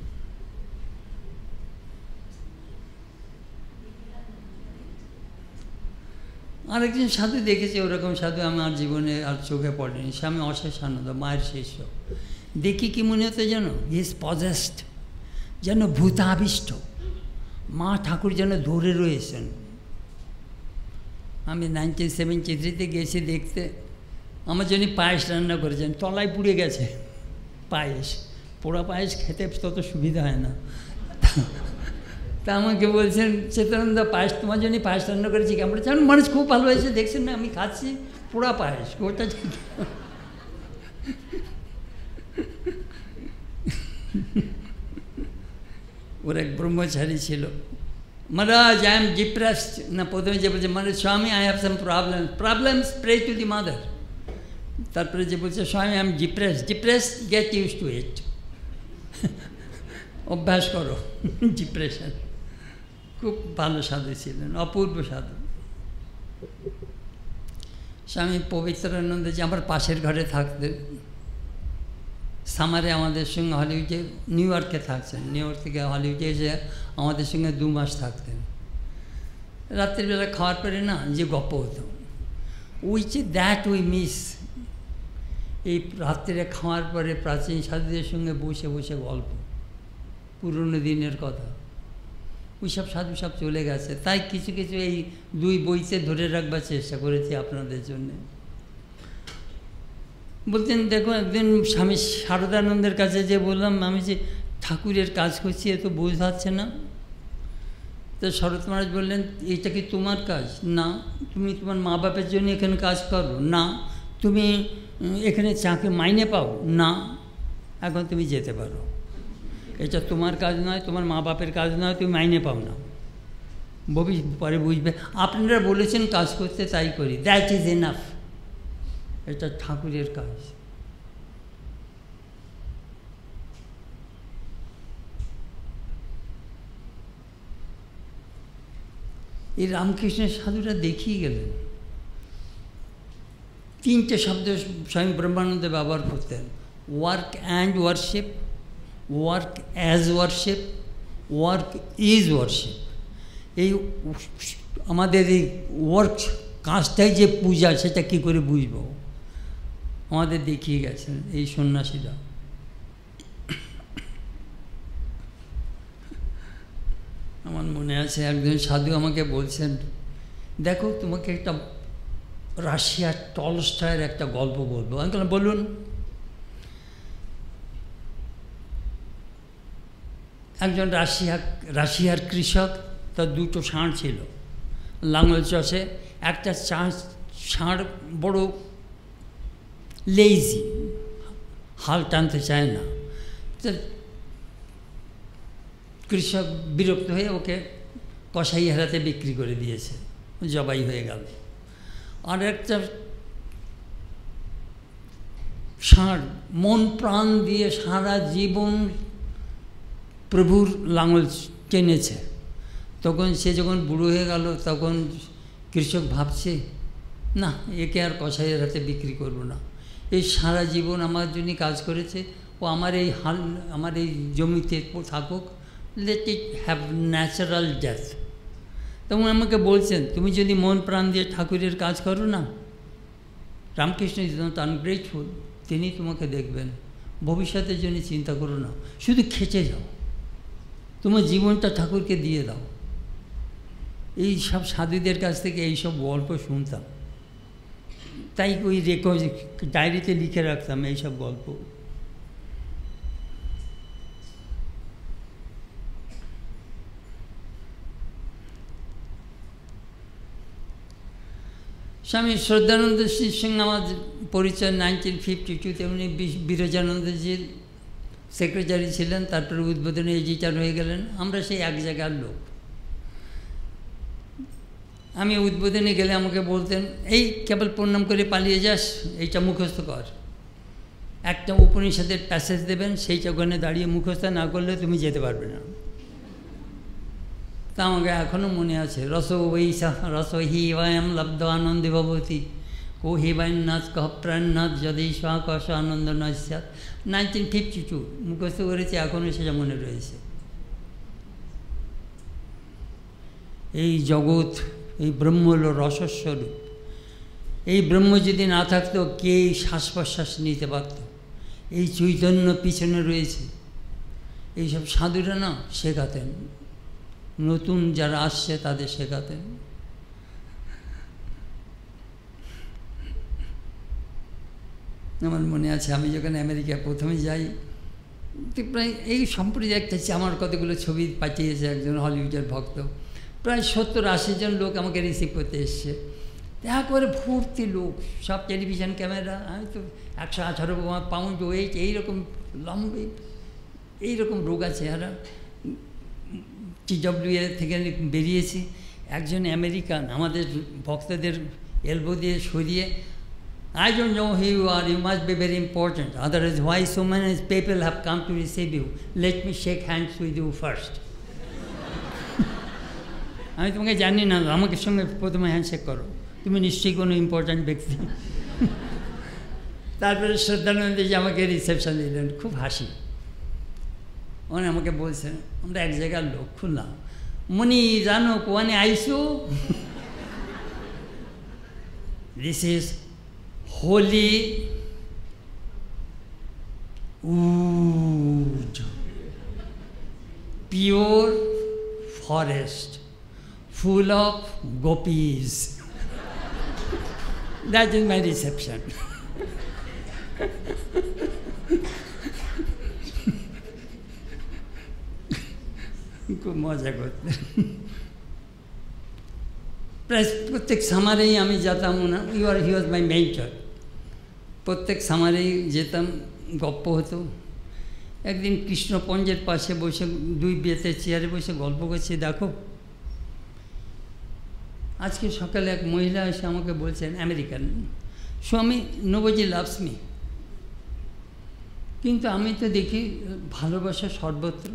আরেকজন সাধু দেখেছি, ওরকম সাধু আমার জীবনে আর চোখে পড়েনি, স্বামী অশেষানন্দ, মায়ের শিষ্য। দেখি কি মনে হতো যেন ইজ পজেসড, যেন ভূতাবিষ্ট, মা ঠাকুর যেন ধরে রয়েছেন। আমি নাইনটিন সেভেন্টি থ্রিতে গেছি দেখতে, আমার জন্য পায়েস রান্না করেছেন, তলায় পুড়ে গেছে পায়েস, পোড়া পায়েস খেতে তত সুবিধা হয় না। তা আমাকে বলছেন চেতনানন্দ পায়েস তোমার জন্য পায়েস রান্না করেছি, কেমন জানো মানুষ খুব ভালো হয়েছে, দেখছেন না আমি খাচ্ছি পোড়া পায়েস, ওটা ওর এক ব্রহ্মচারী ছিল, মহারাজ আই এম ডিপ্রেসড, না প্রথমে যে বলছে মানে Swami I have some problem, problems pray to the mother. তারপরে যে বলছে Swami I am depressed, depressed get use to it, অভ্যাস করো ডিপ্রেশন। খুব ভালো সাধু ছিলেন, অপূর্ব সাধু। স্বামী পবিত্রানন্দ যে আমার পাশের ঘরে থাকতেন, সামারে আমাদের সঙ্গে হলিউডে, নিউ ইয়র্কে থাকছেন, নিউ ইয়র্ক থেকে হলিউডে এসে আমাদের সঙ্গে দু মাস থাকতেন। রাত্রিবেলা খাওয়ার পরে না যে গল্প হতো, উইচ দ্যাট উই মিস, এই রাত্রে খাওয়ার পরে প্রাচীন সাধুদের সঙ্গে বসে বসে গল্প, পুরনো দিনের কথা, ওই সব সাধু সব চলে গেছে। তাই কিছু কিছু এই দুই বইতে ধরে রাখবার চেষ্টা করেছি আপনাদের জন্যে। বলতেন দেখো, একদিন স্বামী শারদানন্দের কাছে যে বললাম আমি যে ঠাকুরের কাজ করছি, এ তো বোঝাচ্ছে না। তো শরৎ মহারাজ বললেন এটা কি তোমার কাজ? না। তুমি তোমার মা বাপের জন্য এখানে কাজ করো? না। তুমি এখানে চাকরি মাইনে পাও না, এখন তুমি যেতে পারো, এটা তোমার কাজ নয়, তোমার মা বাপের কাজ নয়, তুমি মাইনে পাও না, ভবিষ্যৎ পরে বুঝবে। আপনারা বলেছেন কাজ করতে, তাই করি, দ্যাট ইজ এনাফ। এটা ঠাকুরের কাজ। এই রামকৃষ্ণের সাধুরা দেখিয়ে গেলেন। তিনটে শব্দ স্বামী ব্রহ্মানন্দ ব্যবহার করতেন, work and worship, work as worship, work is worship. এই আমাদের এই ওয়ার্ক কাজটাই যে পূজা, সেটা কী করে বুঝব, আমাদের দেখিয়ে গেছেন এই সন্ন্যাসীরা। আমার মনে আছে একজন সাধু আমাকে বলছেন, দেখো তোমাকে একটা রাশিয়ার টলস্টয়ের একটা গল্প বলবো। আমি বললাম বলুন। একজন রাশিয়া রাশিয়ার কৃষক, তার দুটো ষাঁড় ছিল, লাঙল চষে। একটা ষাঁড় বড় লেজি, হাল টানতে চায় না। তো কৃষক বিরক্ত হয়ে ওকে কসাই হারাতে বিক্রি করে দিয়েছে, জবাই হয়ে গেল। আর একটা ষাঁড় মন প্রাণ দিয়ে সারা জীবন প্রভুর লাঙল টেনেছে। তখন সে যখন বুড়ো হয়ে গেল, তখন কৃষক ভাবছে, না, একে আর কসাইয়ের হাতে বিক্রি করব না, এই সারা জীবন আমার জন্য কাজ করেছে, ও আমার এই হাল আমার এই জমিতে থাকুক, let it have natural death. তখন আমাকে বলছেন, তুমি যদি মন প্রাণ দিয়ে ঠাকুরের কাজ করো না, রামকৃষ্ণ ইজ নট আনগ্রেটফুল, তিনি তোমাকে দেখবেন। ভবিষ্যতের জন্য চিন্তা করো না, শুধু খেটে যাও, তোমার জীবনটা ঠাকুরকে দিয়ে দাও। এই সব সাধুদের কাছ থেকে এই সব গল্প শুনতাম, তাই ওই রেকর্ড ডায়েরিতে লিখে রাখতাম এইসব গল্প। স্বামী শ্রদ্ধানন্দ শ্রীর সঙ্গে আমার পরিচয় নাইনটিন ফিফটি টুতে। উনি বিরজানন্দজির সেক্রেটারি ছিলেন, তারপরে উদ্বোধনে এডিটার হয়ে গেলেন। আমরা সেই এক জায়গার লোক। আমি উদ্বোধনে গেলে আমাকে বলতেন, এই কেবল প্রণাম করে পালিয়ে যাস, এইটা মুখস্থ কর। একটা উপনিষদের প্যাসেজ দেবেন, সেইটা ওখানে দাঁড়িয়ে মুখস্থ না করলে তুমি যেতে পারবে না। তা আমাকে এখনও মনে আছে, রস বৈশা রস হি বয়ম লব্ধ আনন্দে ভবতী, কো হি বৈনাথ কহ প্রাণনাথ যদেই কষ আনন্দ নস্যাৎ। নাইনটিন ফিফটি টু মুখস্থ করেছি, এখনও সেটা মনে রয়েছে। এই জগৎ, এই ব্রহ্ম হল রসস্বরূপ। এই ব্রহ্ম যদি না থাকতো, কে শ্বাস প্রশ্বাস নিতে পারত? এই চৈতন্য পিছনে রয়েছে। এইসব সাধুরা না শেখাতেন, নতুন যারা আসছে তাদের শেখাতেন। আমার মনে আছে, আমি যখন আমেরিকা প্রথমে যাই, প্রায় এই সম্প্রদায় একটা আমার কতগুলো ছবি পাঠিয়েছে একজন হলিউডের ভক্ত। প্রায় সত্তর আশি জন লোক আমাকে রিসিভ করতে এসছে। একেবারে ভর্তি লোক, সব টেলিভিশন ক্যামেরা। আমি তো একশো আঠারো পাউন্ড ওয়েট, এইরকম লম্বে, এইরকম রোগা চেহারা। টিডব্লিউ এ থেকে বেরিয়েছি। একজন আমেরিকান আমাদের ভক্তদের এলবো দিয়ে সরিয়ে, I don't know who you are, you must be very important, otherwise why so many people have come to receive you, let me shake hands with you first. আমি তোমাকে জানি না, আমাকে সঙ্গে প্রথমে হ্যান্ডশেক করো, তুমি নিশ্চয়ই কোনো ইম্পর্ট্যান্ট ব্যক্তি। তারপরে শ্রদ্ধানন্দজি আমাকে রিসেপশন দিলেন, খুব হাসি। উনি আমাকে বলছেন, আমরা এক জায়গার লোক, খুললাম, মনি জানো কোয়ানে আইসো, this is holy wood, pure forest, full of gopis. That is my reception. খুব মজা করতে। প্রায় প্রত্যেক সামারেই আমি যেতাম না, you R he was my mentor. প্রত্যেক সামারেই যেতাম, গপ্প হতো। একদিন কৃষ্ণপঞ্জের পাশে বসে দুই বেতের চেয়ারে বসে গল্প করছি। দেখো, আজকে সকালে এক মহিলা এসে আমাকে বলছেন, আমেরিকান, স্বামী নোবজি লাভস মি। কিন্তু আমি তো দেখি ভালোবাসা সর্বত্র।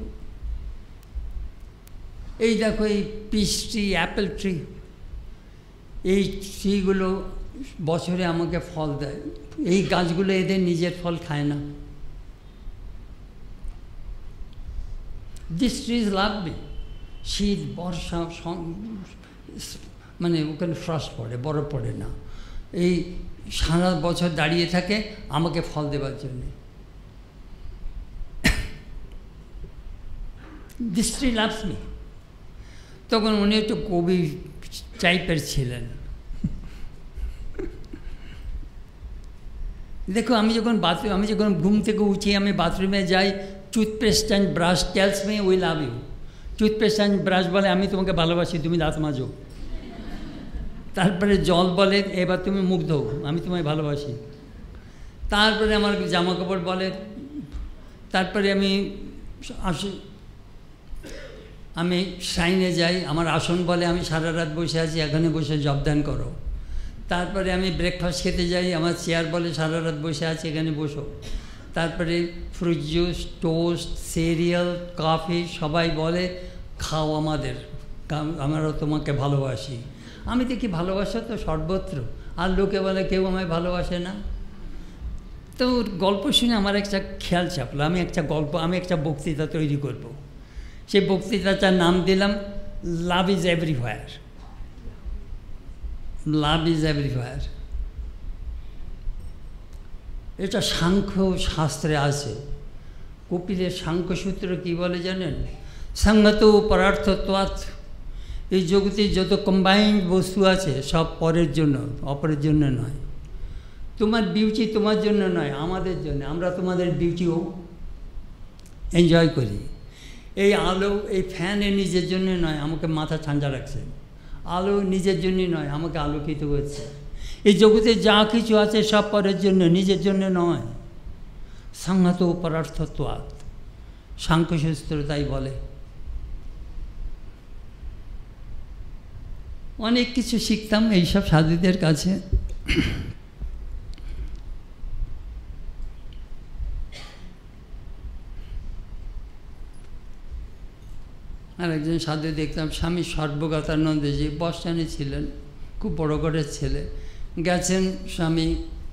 এই দেখো, এই পিস ট্রি, অ্যাপেল ট্রি, এই ট্রিগুলো বছরে আমাকে ফল দেয়। এই গাছগুলো এদের নিজের ফল খায় না। This trees love me. শীত, বর্ষা, মানে ওখানে ফ্রস্ট পড়ে, বরফ পড়ে না, এই সারা বছর দাঁড়িয়ে থাকে আমাকে ফল দেওয়ার জন্যে। This tree loves me. তখন উনি একটু কবি টাইপের ছিলেন। দেখো, আমি যখন বাথরুম আমি যখন ঘুম থেকে উঠি, আমি বাথরুমে যাই, toothpaste and brush tells me we love you. Toothpaste and brush বলে আমি তোমাকে ভালোবাসি, তুমি দাঁত মাজো। তারপরে জল বলে এবার তুমি মুখ ধোও, আমি তোমায় ভালোবাসি। তারপরে আমার জামা কাপড় বলে, তারপরে আমি আসি, আমি সাইনে যাই, আমার আসন বলে আমি সারা রাত বসে আছি, এখানে বসে জবদান করো। তারপরে আমি ব্রেকফাস্ট খেতে যাই, আমার চেয়ার বলে সারা রাত বসে আছি, এখানে বসো। তারপরে fruit juice, toast, cereal, coffee, সবাই বলে খাও আমাদের, আমরাও তোমাকে ভালোবাসি। আমি দেখি ভালোবাসা তো সর্বত্র, আর লোকে বলে কেউ আমায় ভালোবাসে না। তো গল্প শুনে আমার একটা খেয়াল চাপলো, আমি একটা গল্প আমি একটা বক্তৃতা তৈরি করব। সেই বক্তৃতাটার নাম দিলাম love is everywhere. Love is everywhere. এটা সাংখ্য শাস্ত্রে আছে। কপিলের সাংখ্যসূত্র কী বলে জানেন? সঙ্গত পরার্থত্বাৎ। এই জগতে যত কম্বাইন্ড বস্তু আছে সব পরের জন্য, অপরের জন্য নয়। তোমার বিউটি তোমার জন্য নয়, আমাদের জন্য। আমরা তোমাদের বিউটিও এনজয় করি। এই আলো, এই ফ্যানে নিজের জন্য নয়, আমাকে মাথা ঠান্ডা রাখছে। আলো নিজের জন্যই নয়, আমাকে আলোকিত করছে। এই জগতে যা কিছু আছে সব পরের জন্য, নিজের জন্য নয়। সংহত পরার্থত্বাৎ, সাংখ্যশাস্ত্র তাই বলে। অনেক কিছু শিখতাম এইসব সাধুদের কাছে। আর একজন সাধু দেখতাম, স্বামী সর্বগতানন্দজি, বস স্ট্যান্ডে ছিলেন, খুব বড় ঘরের ছেলে। গেছেন স্বামী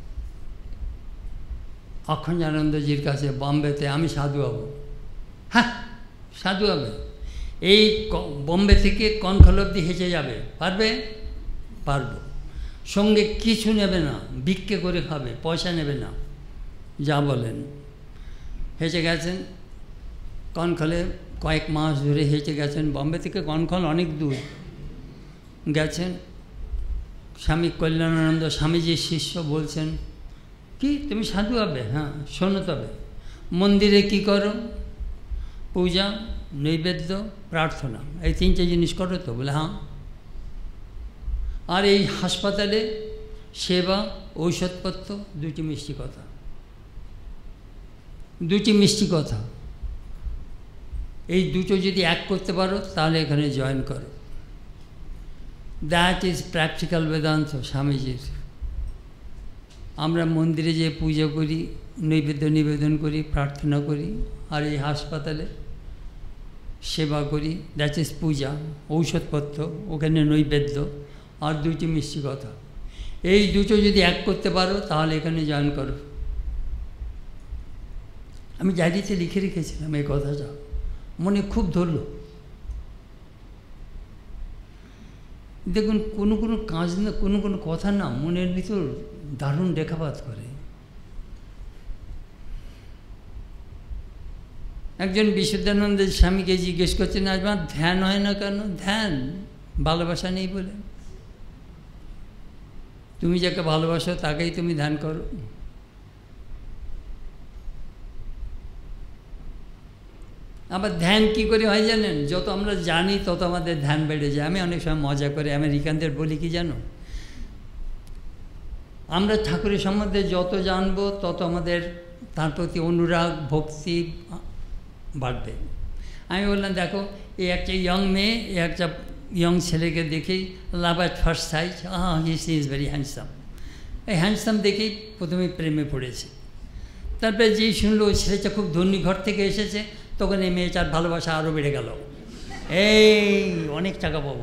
অখণ্ডানন্দজির কাছে বম্বেতে, আমি সাধু হব। হ্যাঁ, সাধু হবে। এই বম্বে থেকে কনখল অবধি হেঁটে যাবে, পারবে? পারব। সঙ্গে কিছু নেবে না, ভিক্ষে করে খাবে, পয়সা নেবে না, যা বলেন। হেঁটে গেছেন কনখলে, কয়েক মাস ধরে হেঁটে গেছেন। বম্বে থেকে কনখল অনেক দূর গেছেন। স্বামী কল্যাণানন্দ স্বামীজির শিষ্য বলছেন, কি তুমি সাধু হবে? হ্যাঁ, শোনো তবে, মন্দিরে কি করো? পূজা, নৈবেদ্য, প্রার্থনা, এই তিনটে জিনিস করো তো? বলে হ্যাঁ। আর এই হাসপাতালে সেবা, ঔষধপত্র, দুটি মিষ্টি কথা, দুটি মিষ্টি কথা। এই দুটো যদি এক করতে পারো তাহলে এখানে জয়েন করো। দ্যাট ইজ প্র্যাকটিক্যাল বেদান্ত স্বামীজির। আমরা মন্দিরে যেয়ে পুজো করি, নৈবেদ্য নিবেদন করি, প্রার্থনা করি, আর এই হাসপাতালে সেবা করি, দ্যাট ইজ পূজা, ঔষধপত্র, ওখানে নৈবেদ্য, আর দুটি মিষ্টি কথা। এই দুটো যদি এক করতে পারো তাহলে এখানে জয়েন করো। আমি ডায়েরিতে লিখে রেখেছিলাম এই কথাটা, মনে খুব ধরল। দেখুন, কোনো কোনো কাজ না, কোনো কোনো কথা না মনের ভিতর দারুণ রেখাপাত করে। একজন বিশুদ্ধানন্দের স্বামীকে জিজ্ঞেস করছেন, আজ আমার ধ্যান হয় না কেন? ধ্যান, ভালোবাসা নেই বলে। তুমি যাকে ভালোবাসো তাকেই তুমি ধ্যান করো। আবার ধ্যান কি করে হয় জানেন? যত আমরা জানি তত আমাদের ধ্যান বেড়ে যায়। আমি অনেক সময় মজা করে আমেরিকানদের বলি কি জানো, আমরা ঠাকুরের সম্বন্ধে যত জানবো তত আমাদের তার প্রতি অনুরাগ ভক্তি বাড়বে। আমি বললাম দেখো এই একটা ইয়ং মেয়ে এই একটা ইয়ং ছেলেকে দেখেই love at first sight, ah he is very handsome, এই হ্যান্ডসাম দেখেই প্রথমে প্রেমে পড়েছে। তারপরে যেই শুনলো ওই ছেলেটা খুব ধনী ঘর থেকে এসেছে, তখন এই মেয়েটার ভালোবাসা আরও বেড়ে গেল, এই অনেক টাকা পাবো।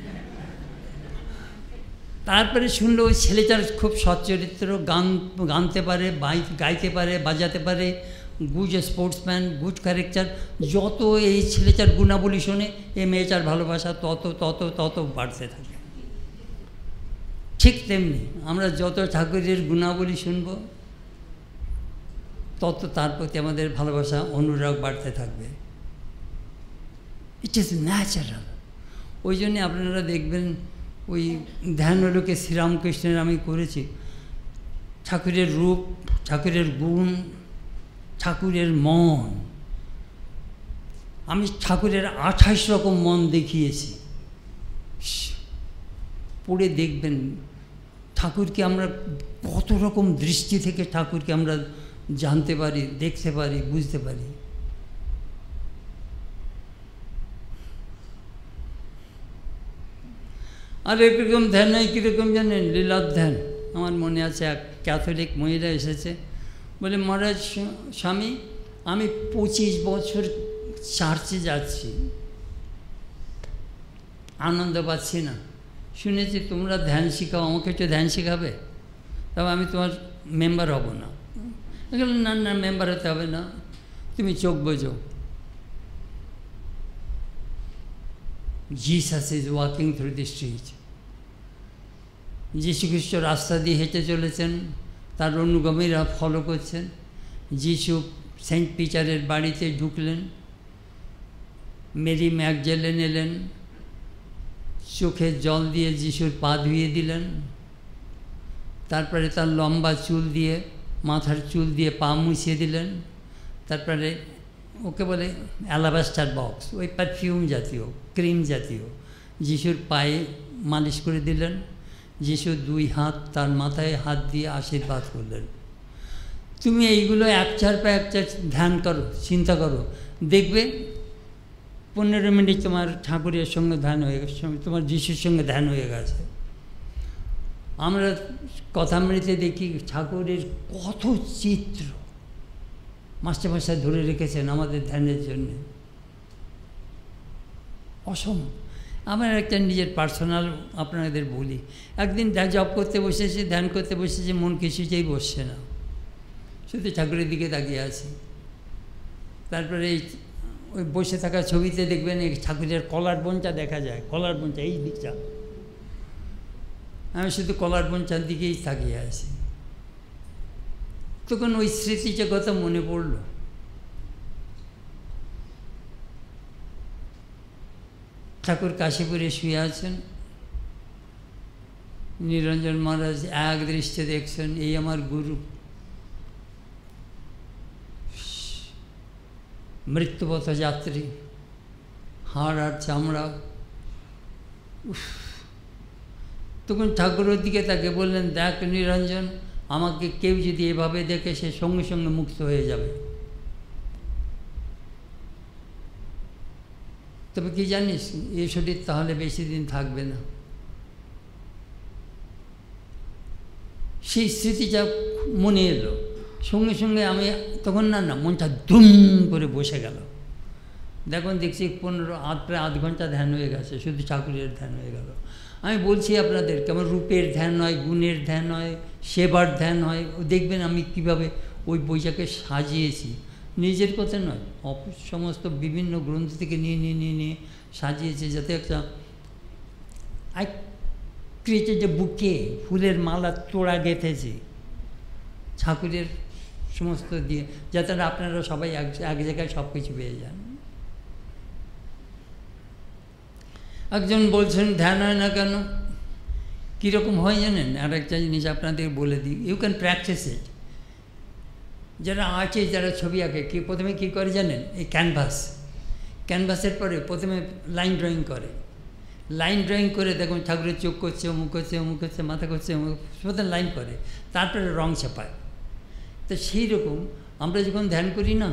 তারপরে শুনলো ওই ছেলেটার খুব সচ্চরিত্র, গান গানতে পারে, গাইতে পারে, বাজাতে পারে, গুড স্পোর্টসম্যান, গুড ক্যারেক্টার। যত এই ছেলেটার গুণাবলী শোনে এই মেয়েটার ভালোবাসা তত তত তত বাড়তে থাকে। ঠিক তেমনি আমরা যত ঠাকুরের গুণাবলী শুনব তত তার প্রতি আমাদের ভালোবাসা অনুরাগ বাড়তে থাকবে। It is natural. ওই জন্যে আপনারা দেখবেন ওই ধ্যানলোকে শ্রীরামকৃষ্ণের আমি করেছি, ঠাকুরের রূপ, ঠাকুরের গুণ, ঠাকুরের মন। আমি ঠাকুরের আঠাশ রকম মন দেখিয়েছি, পড়ে দেখবেন ঠাকুরকে আমরা কত রকম দৃষ্টি থেকে ঠাকুরকে আমরা জানতে পারি, দেখতে পারি, বুঝতে পারি। আর একরকম ধ্যান নয়, কীরকম জানেন, লীলার ধ্যান। আমার মনে আছে এক ক্যাথলিক মহিলা এসেছে, বলে মহারাজ স্বামী আমি পঁচিশ বছর চার্চে যাচ্ছি, আনন্দ পাচ্ছি না, শুনেছি তোমরা ধ্যান শেখাও, আমাকে একটু ধ্যান শেখাবে, তবে আমি তোমার মেম্বার হব না। না না মেম্বার হতে হবে না, তুমি চোখ বোঝো। Jesus is walking through the street. যীশু খ্রিস্ট রাস্তা দিয়ে হেঁটে চলেছেন, তার অনুগামীরা ফলো করছেন। যীশু সেন্ট পিটারের বাড়িতে ঢুকলেন, মেরি ম্যাগডালেন এলেন, চোখের জল দিয়ে যিশুর পা ধুয়ে দিলেন, তারপরে তার লম্বা চুল দিয়ে, মাথার চুল দিয়ে পা মুছিয়ে দিলেন, তারপরে ওকে বলে অ্যালাবাস্টার বক্স, ওই পারফিউম জাতীয়, ক্রিম জাতীয়, যিশুর পায়ে মালিশ করে দিলেন। যিশু দুই হাত তার মাথায় হাত দিয়ে আশীর্বাদ করলেন। তুমি এইগুলো একটার পর একটা ধ্যান করো, চিন্তা করো, দেখবে পনেরো মিনিট তোমার ঠাকুরের সঙ্গে ধ্যান হয়ে গেছে, তোমার যিশুর সঙ্গে ধ্যান হয়ে গেছে। আমরা কথামৃতে দেখি ঠাকুরের কত চিত্র মাস্টারমশাই ধরে রেখেছেন আমাদের ধ্যানের জন্যে, অসম। আমার একটা নিজের পার্সোনাল আপনাদের বলি, একদিন জব করতে বসেছি, ধ্যান করতে বসেছি, মন কিছুতেই বসছে না, শুধু ঠাকুরের দিকে তাকিয়ে আছি। তারপরে এই ওই বসে থাকা ছবিতে দেখবেন এই ঠাকুরের কলার বোনটা দেখা যায়, কলার বোনটা এই দিকটা, আমি শুধু কলার বোনটার দিকেই তাকিয়ে আছি। তখন ওই স্মৃতিটা কথা মনে পড়ল। ঠাকুর কাশীপুরে শুয়ে আছেন, নিরঞ্জন মহারাজ এক দৃষ্টে দেখছেন, এই আমার গুরু, মৃত্যুপথ যাত্রী, হাড় আর চামড়া। তখন ঠাকুরের দিকে তাকে বললেন, দেখ নিরঞ্জন, আমাকে কেউ যদি এভাবে দেখে সে সঙ্গে সঙ্গে মুক্ত হয়ে যাবে। তবে কি জানিস, এই শরীর তাহলে বেশি দিন থাকবে না। সেই স্মৃতিটা মনে এলো, সঙ্গে সঙ্গে আমি তখন না না মনটা দুম করে বসে গেল। দেখুন দেখছি পনেরো আধ প্রায় আধ ঘন্টা ধ্যান হয়ে গেছে, শুধু ঠাকুরের ধ্যান হয়ে গেল। আমি বলছি আপনাদের, কেমন রূপের ধ্যান হয়, গুণের ধ্যান হয়, সেবার ধ্যান হয়। দেখবেন আমি কিভাবে ওই বইটাকে সাজিয়েছি, নিজের কথা নয়, সমস্ত বিভিন্ন গ্রন্থ থেকে নিয়ে নিয়ে নিয়ে নিয়ে সাজিয়েছি, যাতে একটা আই ক্রিয়েটেড যে বুকে ফুলের মালা তোড়া গেঁথেছি ঠাকুরের সমস্ত দিয়ে, যাতে আপনারা সবাই এক এক জায়গায় সব কিছু পেয়ে যান। একজন বলছেন ধ্যান হয় না কেন, কীরকম হয় জানেন? আর একটা জিনিস আপনাদের বলে দিই, ইউ ক্যান প্র্যাকটিস ইট। যারা আছে, যারা ছবি আঁকে, কি প্রথমে কী করে জানেন? এই ক্যানভাস, ক্যানভাসের পরে প্রথমে লাইন ড্রয়িং করে, লাইন ড্রয়িং করে দেখুন ঠাকুরের চোখ করছে, অমুক করছে, অমুক করছে, মাথা করছে, অমুক প্রথম লাইন করে, তারপরে রং চাপায়। তো সেই রকম আমরা যখন ধ্যান করি না,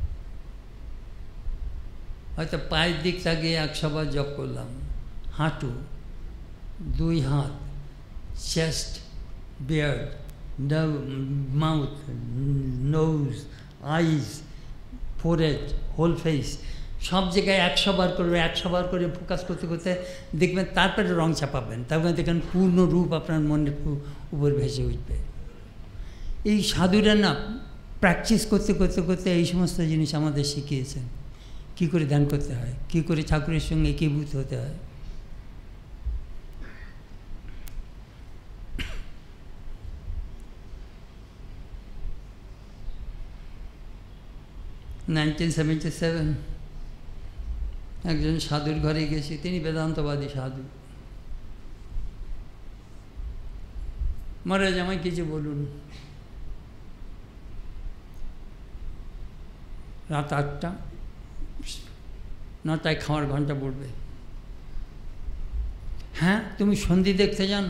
হয়তো পায়ের দিক তাকিয়ে একশো বার জপ করলাম, হাঁটু, দুই হাত, chest, beard, mouth, nose, eyes, forehead, whole face, সব জায়গায় একশো বার করবে, একশো বার করে ফোকাস করতে করতে দেখবেন, তারপরে রং চাপাবেন, তারপরে দেখবেন পূর্ণ রূপ আপনার মনের উপর ভেসে উঠবে। এই সাধুরা না প্র্যাকটিস করতে করতে করতে এই সমস্ত জিনিস আমাদের শিখিয়েছেন, কী করে ধ্যান করতে হয়, কী করে ঠাকুরের সঙ্গে একীভূত হতে হয়। নাইনটিন সেভেন্টি সেভেন একজন সাধুর ঘরে গেছি, তিনি বেদান্তবাদী সাধু। মহারাজ আমায় কিছু বলুন। রাত আটটা, নটায় খাওয়ার ঘন্টা পড়বে। হ্যাঁ, তুমি সন্ধি দেখতে জানো?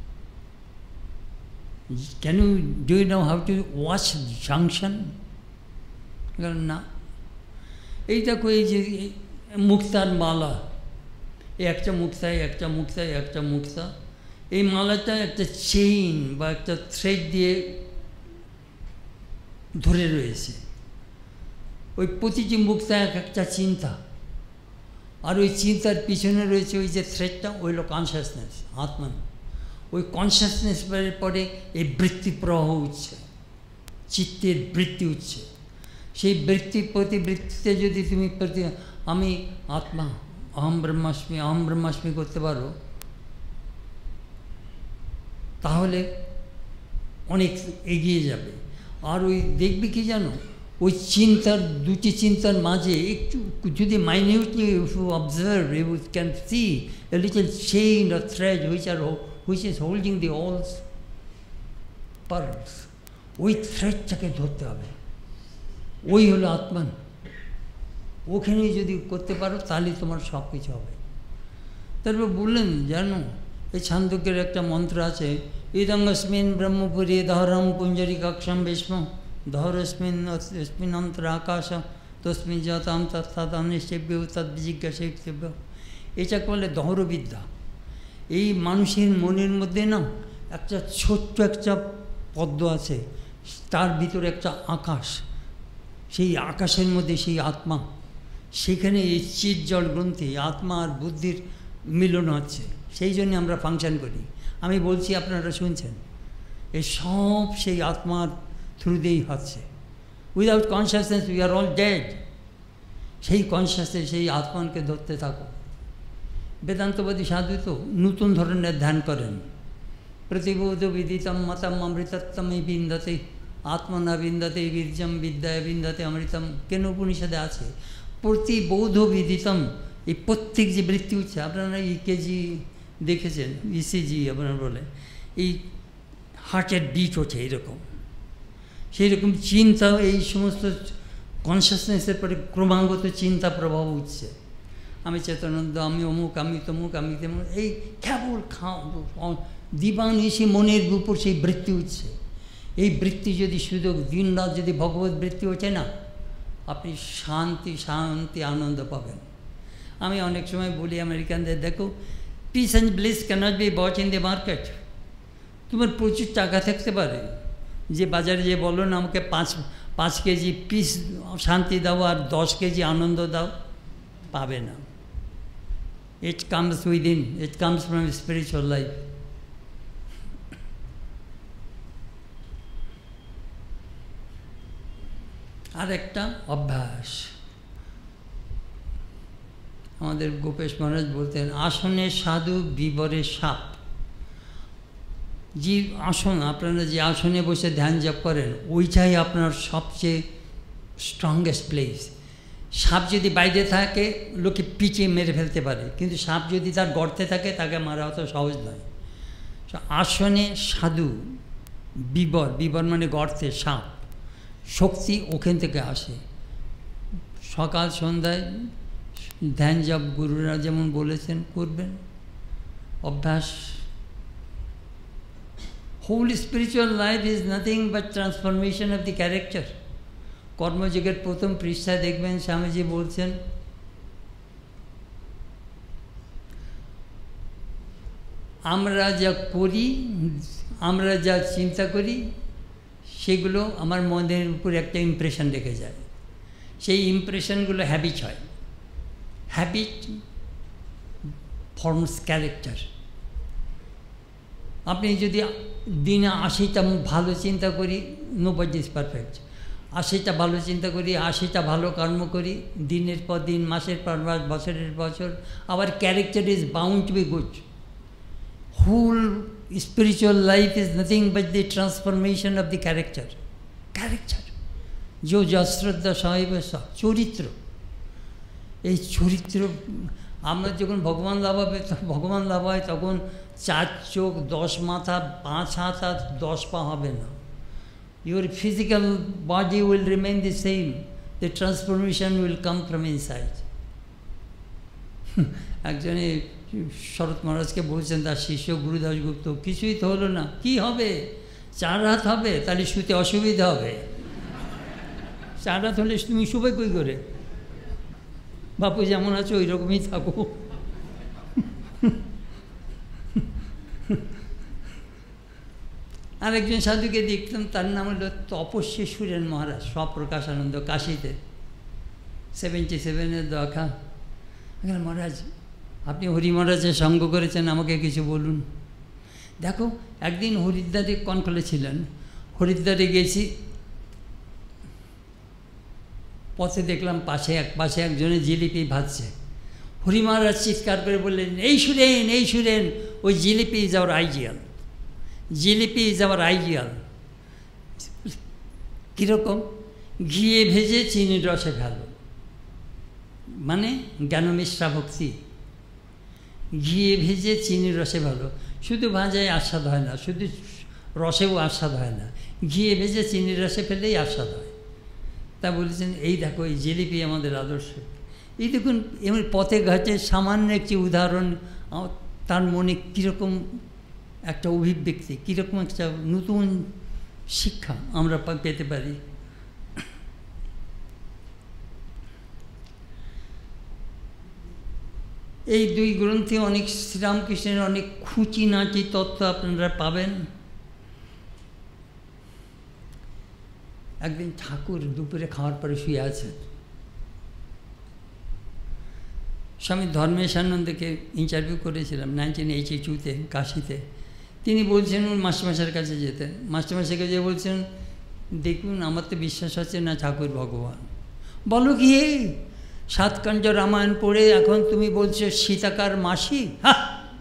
Can you do you know how to watch junction? না। এই দেখো, এই যে মুক্তার মালা, এই একটা মুক্তায় একটা মুক্তায় একটা মুক্তা, এই মালাটা একটা চেইন বা একটা থ্রেড দিয়ে ধরে রয়েছে। ওই প্রতিটি মুক্তা এক একটা চিন্তা, আর ওই চিন্তার পিছনে রয়েছে ওই যে থ্রেডটা, ওই হলো কনসিয়াসনেস, আত্মা। ওই কনসিয়াসনেস পরে এই বৃত্তি প্রবাহ উঠছে, চিত্তের বৃত্তি উঠছে। সেই বৃত্তি প্রতিবৃত্তিতে যদি তুমি প্রতি আমি আত্মা, অহম ব্রহ্মাস্মি, অহম ব্রহ্মাস্মি করতে পারো, তাহলে অনেক এগিয়ে যাবে। আর ওই দেখবি কি জানো, ওই চিন্তার দুটি চিন্তার মাঝে একটু যদি minutely observe, you can see a little chain or thread which are which is holding the all parts. ওই থ্রেডটাকে ধরতে হবে, ওই হলো আত্মান। ওখানে যদি করতে পারো তাহলে তোমার সব কিছু হবে। তারপর বললেন, জানো এই ছান্দোক্যের একটা মন্ত্র আছে, ইদঙ্গস্মিন ব্রহ্মপুরী দহরম পুঞ্জরি কক্ষম বিষ্ম দহরস্মিন অস্মিন অন্তর আকাশ তস্মিন জাতাম তৎসাদাম নিশ্চেব্য তদ্বিজিজ্ঞাসেব্য। এটা করলে দহরবিদ্যা। এই মানুষের মনের মধ্যে না একটা ছোট্ট একটা পদ্ম আছে, তার ভিতরে একটা আকাশ, সেই আকাশের মধ্যে সেই আত্মা, সেখানে এই চিৎ জল গ্রন্থি আত্মা আর বুদ্ধির মিলন হচ্ছে। সেই জন্য আমরা ফাংশন করি। আমি বলছি, আপনারা শুনছেন, এই সব সেই আত্মার থ্রু দিয়েই হচ্ছে। Without consciousness we are all dead. সেই কনসিয়াসনেস, সেই আত্মাকে ধরতে থাকো। বেদান্তবাদী সাধু তো নতুন ধরনের ধ্যান করেন। প্রতিবোধ বিদিতম মতম অমৃতত্বমে বিন্দতে আত্মনা বিন্দতে বীর্যম বিদ্যায় বিন্দতে অমৃতম। কেন উপনিষদে আছে প্রতিবোধ বিদিতম। এই প্রত্যেক যে বৃত্তি উঠছে, আপনারা ইকেজি দেখেছেন, ইসিজি আপনারা বলে, এই হার্টের বিট ওঠে এরকম, সেই রকম চিন্তা, এই সমস্ত কনসিয়াসনেসের পরে ক্রমাগত চিন্তা প্রভাব উঠছে। আমি চেতনানন্দ, আমি অমুক, আমি তমুক, আমি তেমুক, এই কেবল দিবানিশি মনের উপর সেই বৃত্তি উঠছে। এই বৃত্তি যদি সুযোগ দিন রাত যদি ভগবত বৃত্তি ওঠে না, আপনি শান্তি শান্তি আনন্দ পাবেন। আমি অনেক সময় বলি আমেরিকানদের, দেখো, peace and bliss cannot be bought in the market. তোমার প্রচুর টাকা থাকতে পারে, যে বাজারে যে বলো না আমাকে পাঁচ পাঁচ কেজি পিস শান্তি দাও আর দশ কেজি আনন্দ দাও, পাবে না। It comes within, it comes from spiritual life. আর একটা অভ্যাস, আমাদের গোপেশ মহারাজ বলতেন, আসনে সাধু বিবরে সাপ। যে আসন, আপনারা যে আসনে বসে ধ্যান জপ করেন, ওইটাই আপনার সবচেয়ে স্ট্রংগেস্ট প্লেস। সাপ যদি বাইরে থাকে লোকে পিছিয়ে মেরে ফেলতে পারে, কিন্তু সাপ যদি তার গর্তে থাকে তাকে মারা অত সহজ নয়। আসনে সাধু বিবর, বিবর মানে গর্তে, সাপ, শক্তি ওখান থেকে আসে। সকাল সন্ধ্যায় ধ্যান জপ গুরুরা যেমন বলেছেন করবেন, অভ্যাস। Whole spiritual life is nothing but transformation of the character. কর্মযোগের প্রথম পৃষ্ঠায় দেখবেন স্বামীজি বলছেন আমরা যা করি, আমরা যা চিন্তা করি, সেগুলো আমার মনের উপর একটা ইমপ্রেশন রেখে যায়। সেই ইমপ্রেশনগুলো হ্যাবিট হয়। Habit forms character. আপনি যদি দিনে আশিটা ভালো চিন্তা করি, নোবডি ইজ পারফেক্ট, আশিটা ভালো চিন্তা করি, আশিটা ভালো কর্ম করি, দিনের পর দিন, মাসের পর মাস, বছরের বছর, our character is bound to be good. Whole spiritual life is nothing but the transformation of the character. Character. Jo jasradha sahibasa, চরিত্র। এই চরিত্র আমরা যখন ভগবান লাভ হবে, ভগবান লাভ হয় তখন চার চোখ, দশ মাথা, পাঁচ হাত আর দশ পা হবে না। Your physical body will remain the same. The transformation will come from inside. একজনে শরৎ মহারাজকে বলছেন তার শিষ্য গুরুদাস গুপ্ত, কিছুই তো হলো না। কি হবে? চার হাত হবে, তাহলে শুতে অসুবিধা হবে। চার হাত হলে তুমি শুবে কই করে? বাপু যেমন আছো ওই রকমই থাকো। আরেকজন সাধুকে দেখতাম, তার নাম হলো তপস্বী সুরেন মহারাজ, স্বপ্রকাশানন্দ, কাশীতে, সেভেন্টি সেভেনের দখা। মহারাজ আপনি হরি মহারাজের সঙ্গ করেছেন, আমাকে কিছু বলুন। দেখো একদিন হরিদ্বারে কনকলে ছিলেন, হরিদ্বারে গেছি, পথে দেখলাম পাশে এক পাশে একজনের জিলিপি ভাজছে। হরি মহারাজ চিৎকার করে বললেন, এই সুরেন, এই সুরেন, ওই jalebi is our ideal, jalebi is our ideal. কীরকম? ঘিয়ে ভেজে চিনির রসে ভালো, মানে জ্ঞানমিশ্রা ভক্তি। ঘিয়ে ভেজে চিনির রসে ভালো, শুধু ভাজায় আস্বাদ হয় না, শুধু রসেও আস্বাদ হয় না, ঘিয়ে ভেজে চিনির রসে ফেললেই আস্বাদ হয়। তা বলেছেন এই দেখো এই জিলিপি আমাদের আদর্শ। এই দেখুন এমন পথে ঘাটে সামান্য একটি উদাহরণ, তার মনে কীরকম একটা অভিব্যক্তি, কীরকম একটা নতুন শিক্ষা আমরা পেতে পারি। এই দুই গ্রন্থে অনেক শ্রীরামকৃষ্ণের অনেক খুঁটিনাটি তত্ত্ব আপনারা পাবেন। একদিন ঠাকুর দুপুরে খাওয়ার পরে শুয়ে আছেন, স্বামী ধর্মেশানন্দকে ইন্টারভিউ করেছিলাম নাইনটিন এইটি টুতে কাশিতে। তিনি বলছেন ওর মাস্টারমশাইয়ের কাছে যেতেন, মাস্টারমশাইয়ের কাছে বলছেন দেখুন আমার তো বিশ্বাস হচ্ছে না ঠাকুর ভগবান। বলো কি সাতকাণ্ড রামায়ণ পড়ে এখন তুমি বলছো সীতাকার মাসি? হা!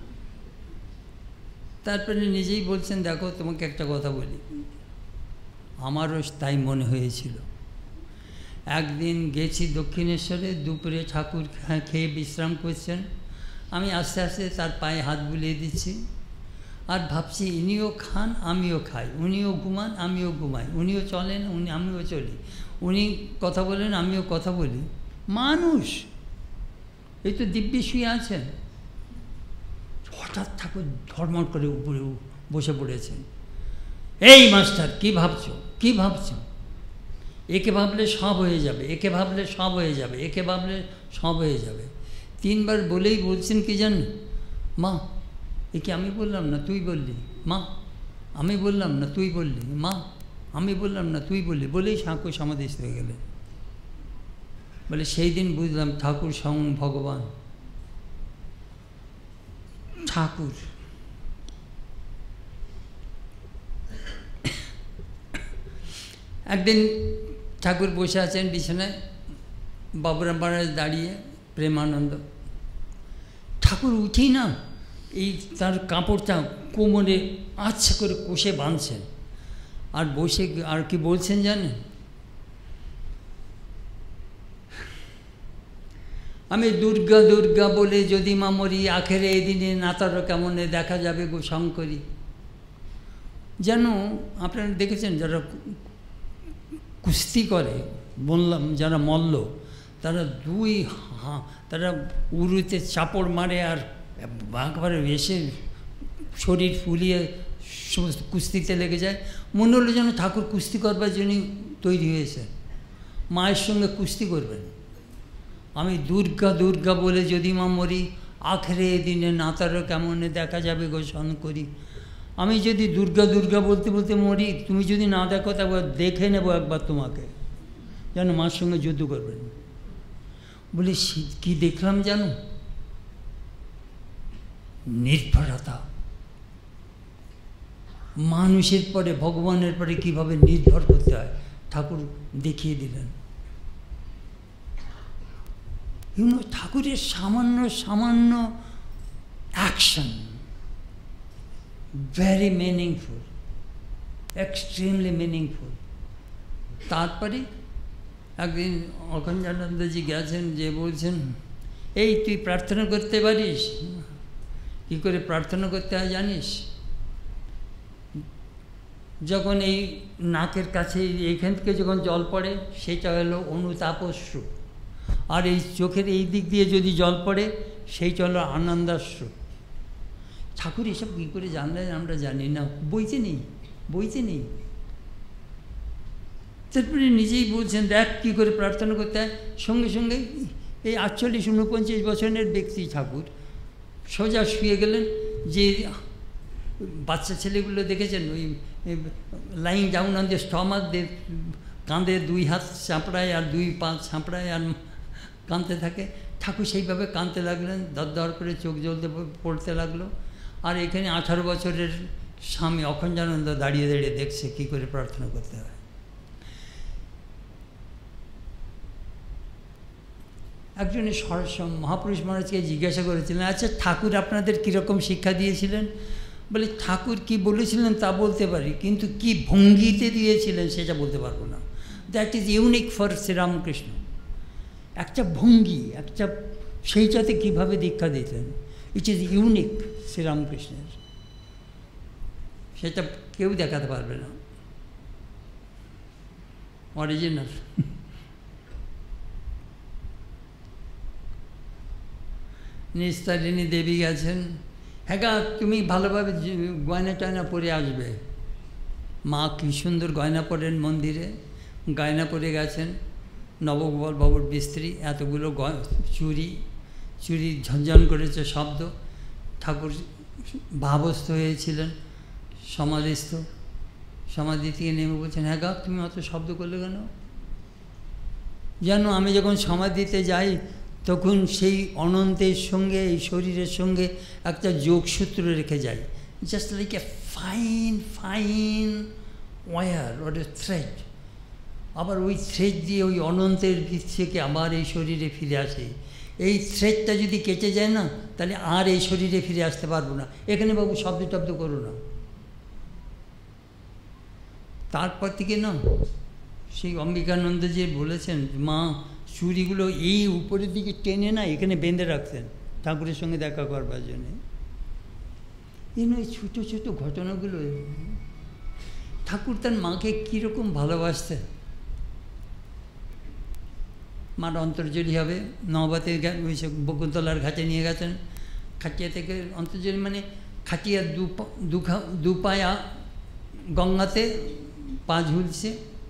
তারপরে নিজেই বলছেন দেখো তোমাকে একটা কথা বলি, আমারও তাই মনে হয়েছিল। একদিন গেছি দক্ষিণেশ্বরে, দুপুরে ঠাকুর খেয়ে বিশ্রাম করছেন, আমি আস্তে আস্তে তার পায়ে হাত বুলিয়ে দিচ্ছি আর ভাবছি ইনিও খান আমিও খাই, উনিও ঘুমান আমিও ঘুমাই, উনিও চলেন উনি আমিও চলি, উনি কথা বলেন আমিও কথা বলি। মানুষ এই তো দিব্যি শুয়ে আছেন, হঠাৎ ঠাকুর ধর্মর করে উপরে বসে পড়েছেন। এই মাস্টার কি ভাবছো, কি ভাবছো? একে ভাবলে সব হয়ে যাবে, একে ভাবলে সব হয়ে যাবে, একে ভাবলে সব হয়ে যাবে। তিনবার বলেই বলছেন কি জানি, মা একে আমি বললাম না তুই বললি, মা আমি বললাম না তুই বললি, মা আমি বললাম না তুই বললি, বলেই ঠাকুর সমাধিস্থ হয়ে গেলেন। বলে সেই দিন বুঝলাম ঠাকুর স্বয়ং ভগবান। ঠাকুর একদিন ঠাকুর বসে আছেন বিছানায়, বাবুরাম মহারাজ দাঁড়িয়ে, প্রেমানন্দ। ঠাকুর উঠি না এই তার কাপড়টা কোমরে আচ্ছা করে কষে বাঁধছেন আর বসে আর কি বলছেন জানেন, আমি দুর্গা দুর্গা বলে যদি মা মরি, আখেরে এদিনে নাতারও কেমনে দেখা যাবে গো শঙ্করী। যেন আপনারা দেখেছেন যারা কুস্তি করে, বললাম যারা মল্ল, তারা দুই হা তারা উরুতে চাপড় মারে আর একবারে এসে শরীর ফুলিয়ে সমস্ত কুস্তিতে লেগে যায়। মনে হলো যেন ঠাকুর কুস্তি করবার জন্যই তৈরি হয়েছে, মায়ের সঙ্গে কুস্তি করবেন। আমি দুর্গা দুর্গা বলে যদি মা মরি, আখেরে দিনে নাতারও কেমনে দেখা যাবে গো শন করি। আমি যদি দুর্গা দুর্গা বলতে বলতে মরি, তুমি যদি না দেখো তবে দেখে নেবো একবার তোমাকে, যেন মার সঙ্গে যুদ্ধ করবেন। বলি কি দেখলাম জানো? নির্ভরতা। মানুষের পরে ভগবানের পরে কিভাবে নির্ভর করতে হয় ঠাকুর দেখিয়ে দিলেন। ইউনো ঠাকুরের সামান্য সামান্য action very meaningful, extremely meaningful. তারপরে একদিন অখণ্ডানন্দজি গেছেন, যে বলছেন এই তুই প্রার্থনা করতে পারিস? কী করে প্রার্থনা করতে হয় জানিস? যখন এই নাকের কাছে এইখান থেকে যখন জল পড়ে সেটা হলো অনুতাপশ্রু, আর এই চোখের এই দিক দিয়ে যদি জল পড়ে সেইটা হলো আনন্দাশ্রু। ঠাকুর এসব কী করে জানলেন আমরা জানি না, বইতে নেই, বইতে নেই। তারপরে নিজেই বলছেন দেখ কী করে প্রার্থনা করতে হয়। সঙ্গে সঙ্গে এই আটচল্লিশ উনপঞ্চাশ বছরের ব্যক্তি ঠাকুর সোজা শুয়ে গেলেন। যে বাচ্চা ছেলেগুলো দেখেছেন ওই lying down on the stomach, they কাঁধে দুই হাত চাপড়ায় আর দুই পা চাপড়ায় আর কাঁদতে থাকে। ঠাকুর সেইভাবে কাঁদতে লাগলেন, দর দর করে চোখ জ্বলতে পড়তে লাগলো। আর এখানে আঠারো বছরের স্বামী অখণ্ডানন্দ দাঁড়িয়ে দাঁড়িয়ে দেখছে কী করে প্রার্থনা করতে হয়। একজনের মহাপুরুষ মহারাজকে জিজ্ঞাসা করেছিলেন, আচ্ছা ঠাকুর আপনাদের কীরকম শিক্ষা দিয়েছিলেন? বলে ঠাকুর কি বলেছিলেন তা বলতে পারি, কিন্তু কি ভঙ্গিতে দিয়েছিলেন সেটা বলতে পারবো না। That is unique for Sri Ramakrishna. একটা ভঙ্গি, একটা সেইটাতে কীভাবে দীক্ষা দিতেন, ইট ইজ ইউনিক শ্রীরামকৃষ্ণের, সেটা কেউ দেখাতে পারবে না, অরিজিনাল। নিস্তারিণী দেবী গেছেন, হ্যাঁ গা তুমি ভালোভাবে গয়না টয়না পরে আসবে। মা কী সুন্দর গয়না পরেন মন্দিরে, গয়না পরে গেছেন। নবগোপাল বাবুর বিস্ত্রী, এতগুলো চুরি চুরি ঝনঝন করেছে শব্দ। ঠাকুর ভাবস্থ হয়েছিলেন, সমাধিস্থ। সমাধি থেকে নেমে বলছেন, হ্যাঁ গা তুমি অত শব্দ করলে কেন? জানো আমি যখন সমাধিতে যাই তখন সেই অনন্তের সঙ্গে এই শরীরের সঙ্গে একটা যোগসূত্র রেখে যাই, just like a fine fine wire or a thread. আবার ওই থ্রেড দিয়ে ওই অনন্তের ভিত থেকে আবার এই শরীরে ফিরে আসে। এই থ্রেডটা যদি কেটে যায় না, তাহলে আর এই শরীরে ফিরে আসতে পারবো না। এখানে বাবু শব্দ টব্দ করো না। তারপর থেকে না সেই অম্বিকানন্দ যে বলেছেন, মা চুরিগুলো এই উপরের দিকে টেনে না এখানে বেঁধে রাখতেন ঠাকুরের সঙ্গে দেখা করবার জন্যে। এই নয় ছোটো ছোটো ঘটনাগুলো। ঠাকুর তার মাকে কীরকম ভালোবাসতেন। মার অন্তর্জলি হবে, নবাতে ওই সে বকুন্তলার ঘাটে নিয়ে গেছেন। খাটিয়া থেকে অন্তর্জলি মানে খাটিয়া দু দু পায়া গঙ্গাতে পা ঝুলছে।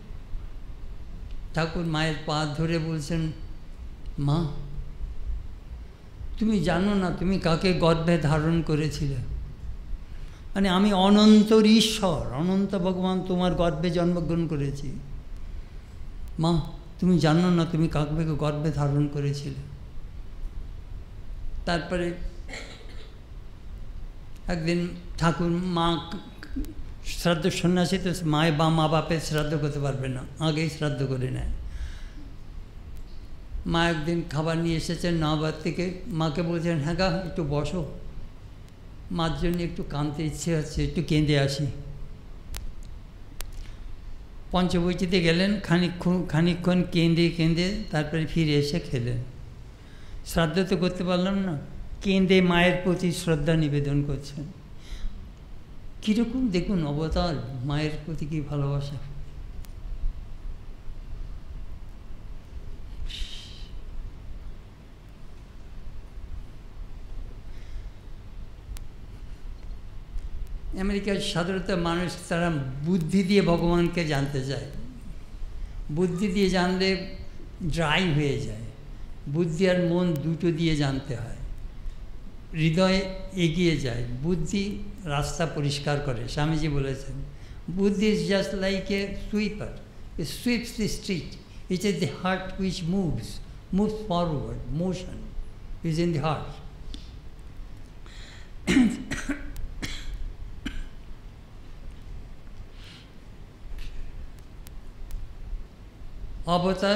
ঠাকুর মায়ের পা ধরে বলছেন, মা তুমি জানো না তুমি কাকে গর্ভে ধারণ করেছিলে? মানে আমি অনন্তর ঈশ্বর, অনন্ত ভগবান তোমার গর্ভে জন্মগ্রহণ করেছি। মা তুমি জানো না তুমি কাকে গর্ভে ধারণ করেছিলে? তারপরে একদিন ঠাকুর মা শ্রাদ্ধ সন্ন্যাসী তো মায়ের বা মা বাপের শ্রাদ্ধ করতে পারবে না, আগেই শ্রাদ্ধ করে নেয়। মা একদিন খাবার নিয়ে এসেছেন নবাদ থেকে, মাকে বলছেন হ্যাঁ গা একটু বসো, মার জন্য একটু কাঁদতে ইচ্ছে হচ্ছে, একটু কেঁদে আসি। পঞ্চবৈচিতে গেলেন, খানিকক্ষণ খানিকক্ষণ কেঁদে কেঁদে তারপরে ফিরে এসে খেলেন। শ্রাদ্ধ তো করতে পারলাম না, কেঁদে মায়ের প্রতি শ্রদ্ধা নিবেদন করছেন। কীরকম দেখুন অবতার, মায়ের প্রতি কী ভালোবাসা। আমেরিকার সাধারণত মানুষ তারা বুদ্ধি দিয়ে ভগবানকে জানতে চায়, বুদ্ধি দিয়ে জানলে ড্রাই হয়ে যায়, বুদ্ধি আর মন দুটো দিয়ে জানতে হয়, হৃদয়ে এগিয়ে যায়, বুদ্ধি রাস্তা পরিষ্কার করে। স্বামীজি বলেছেন buddhi is just like a sweeper, it sweeps the street. It is the heart which moves, moves forward. Motion is in the heart. অবতার,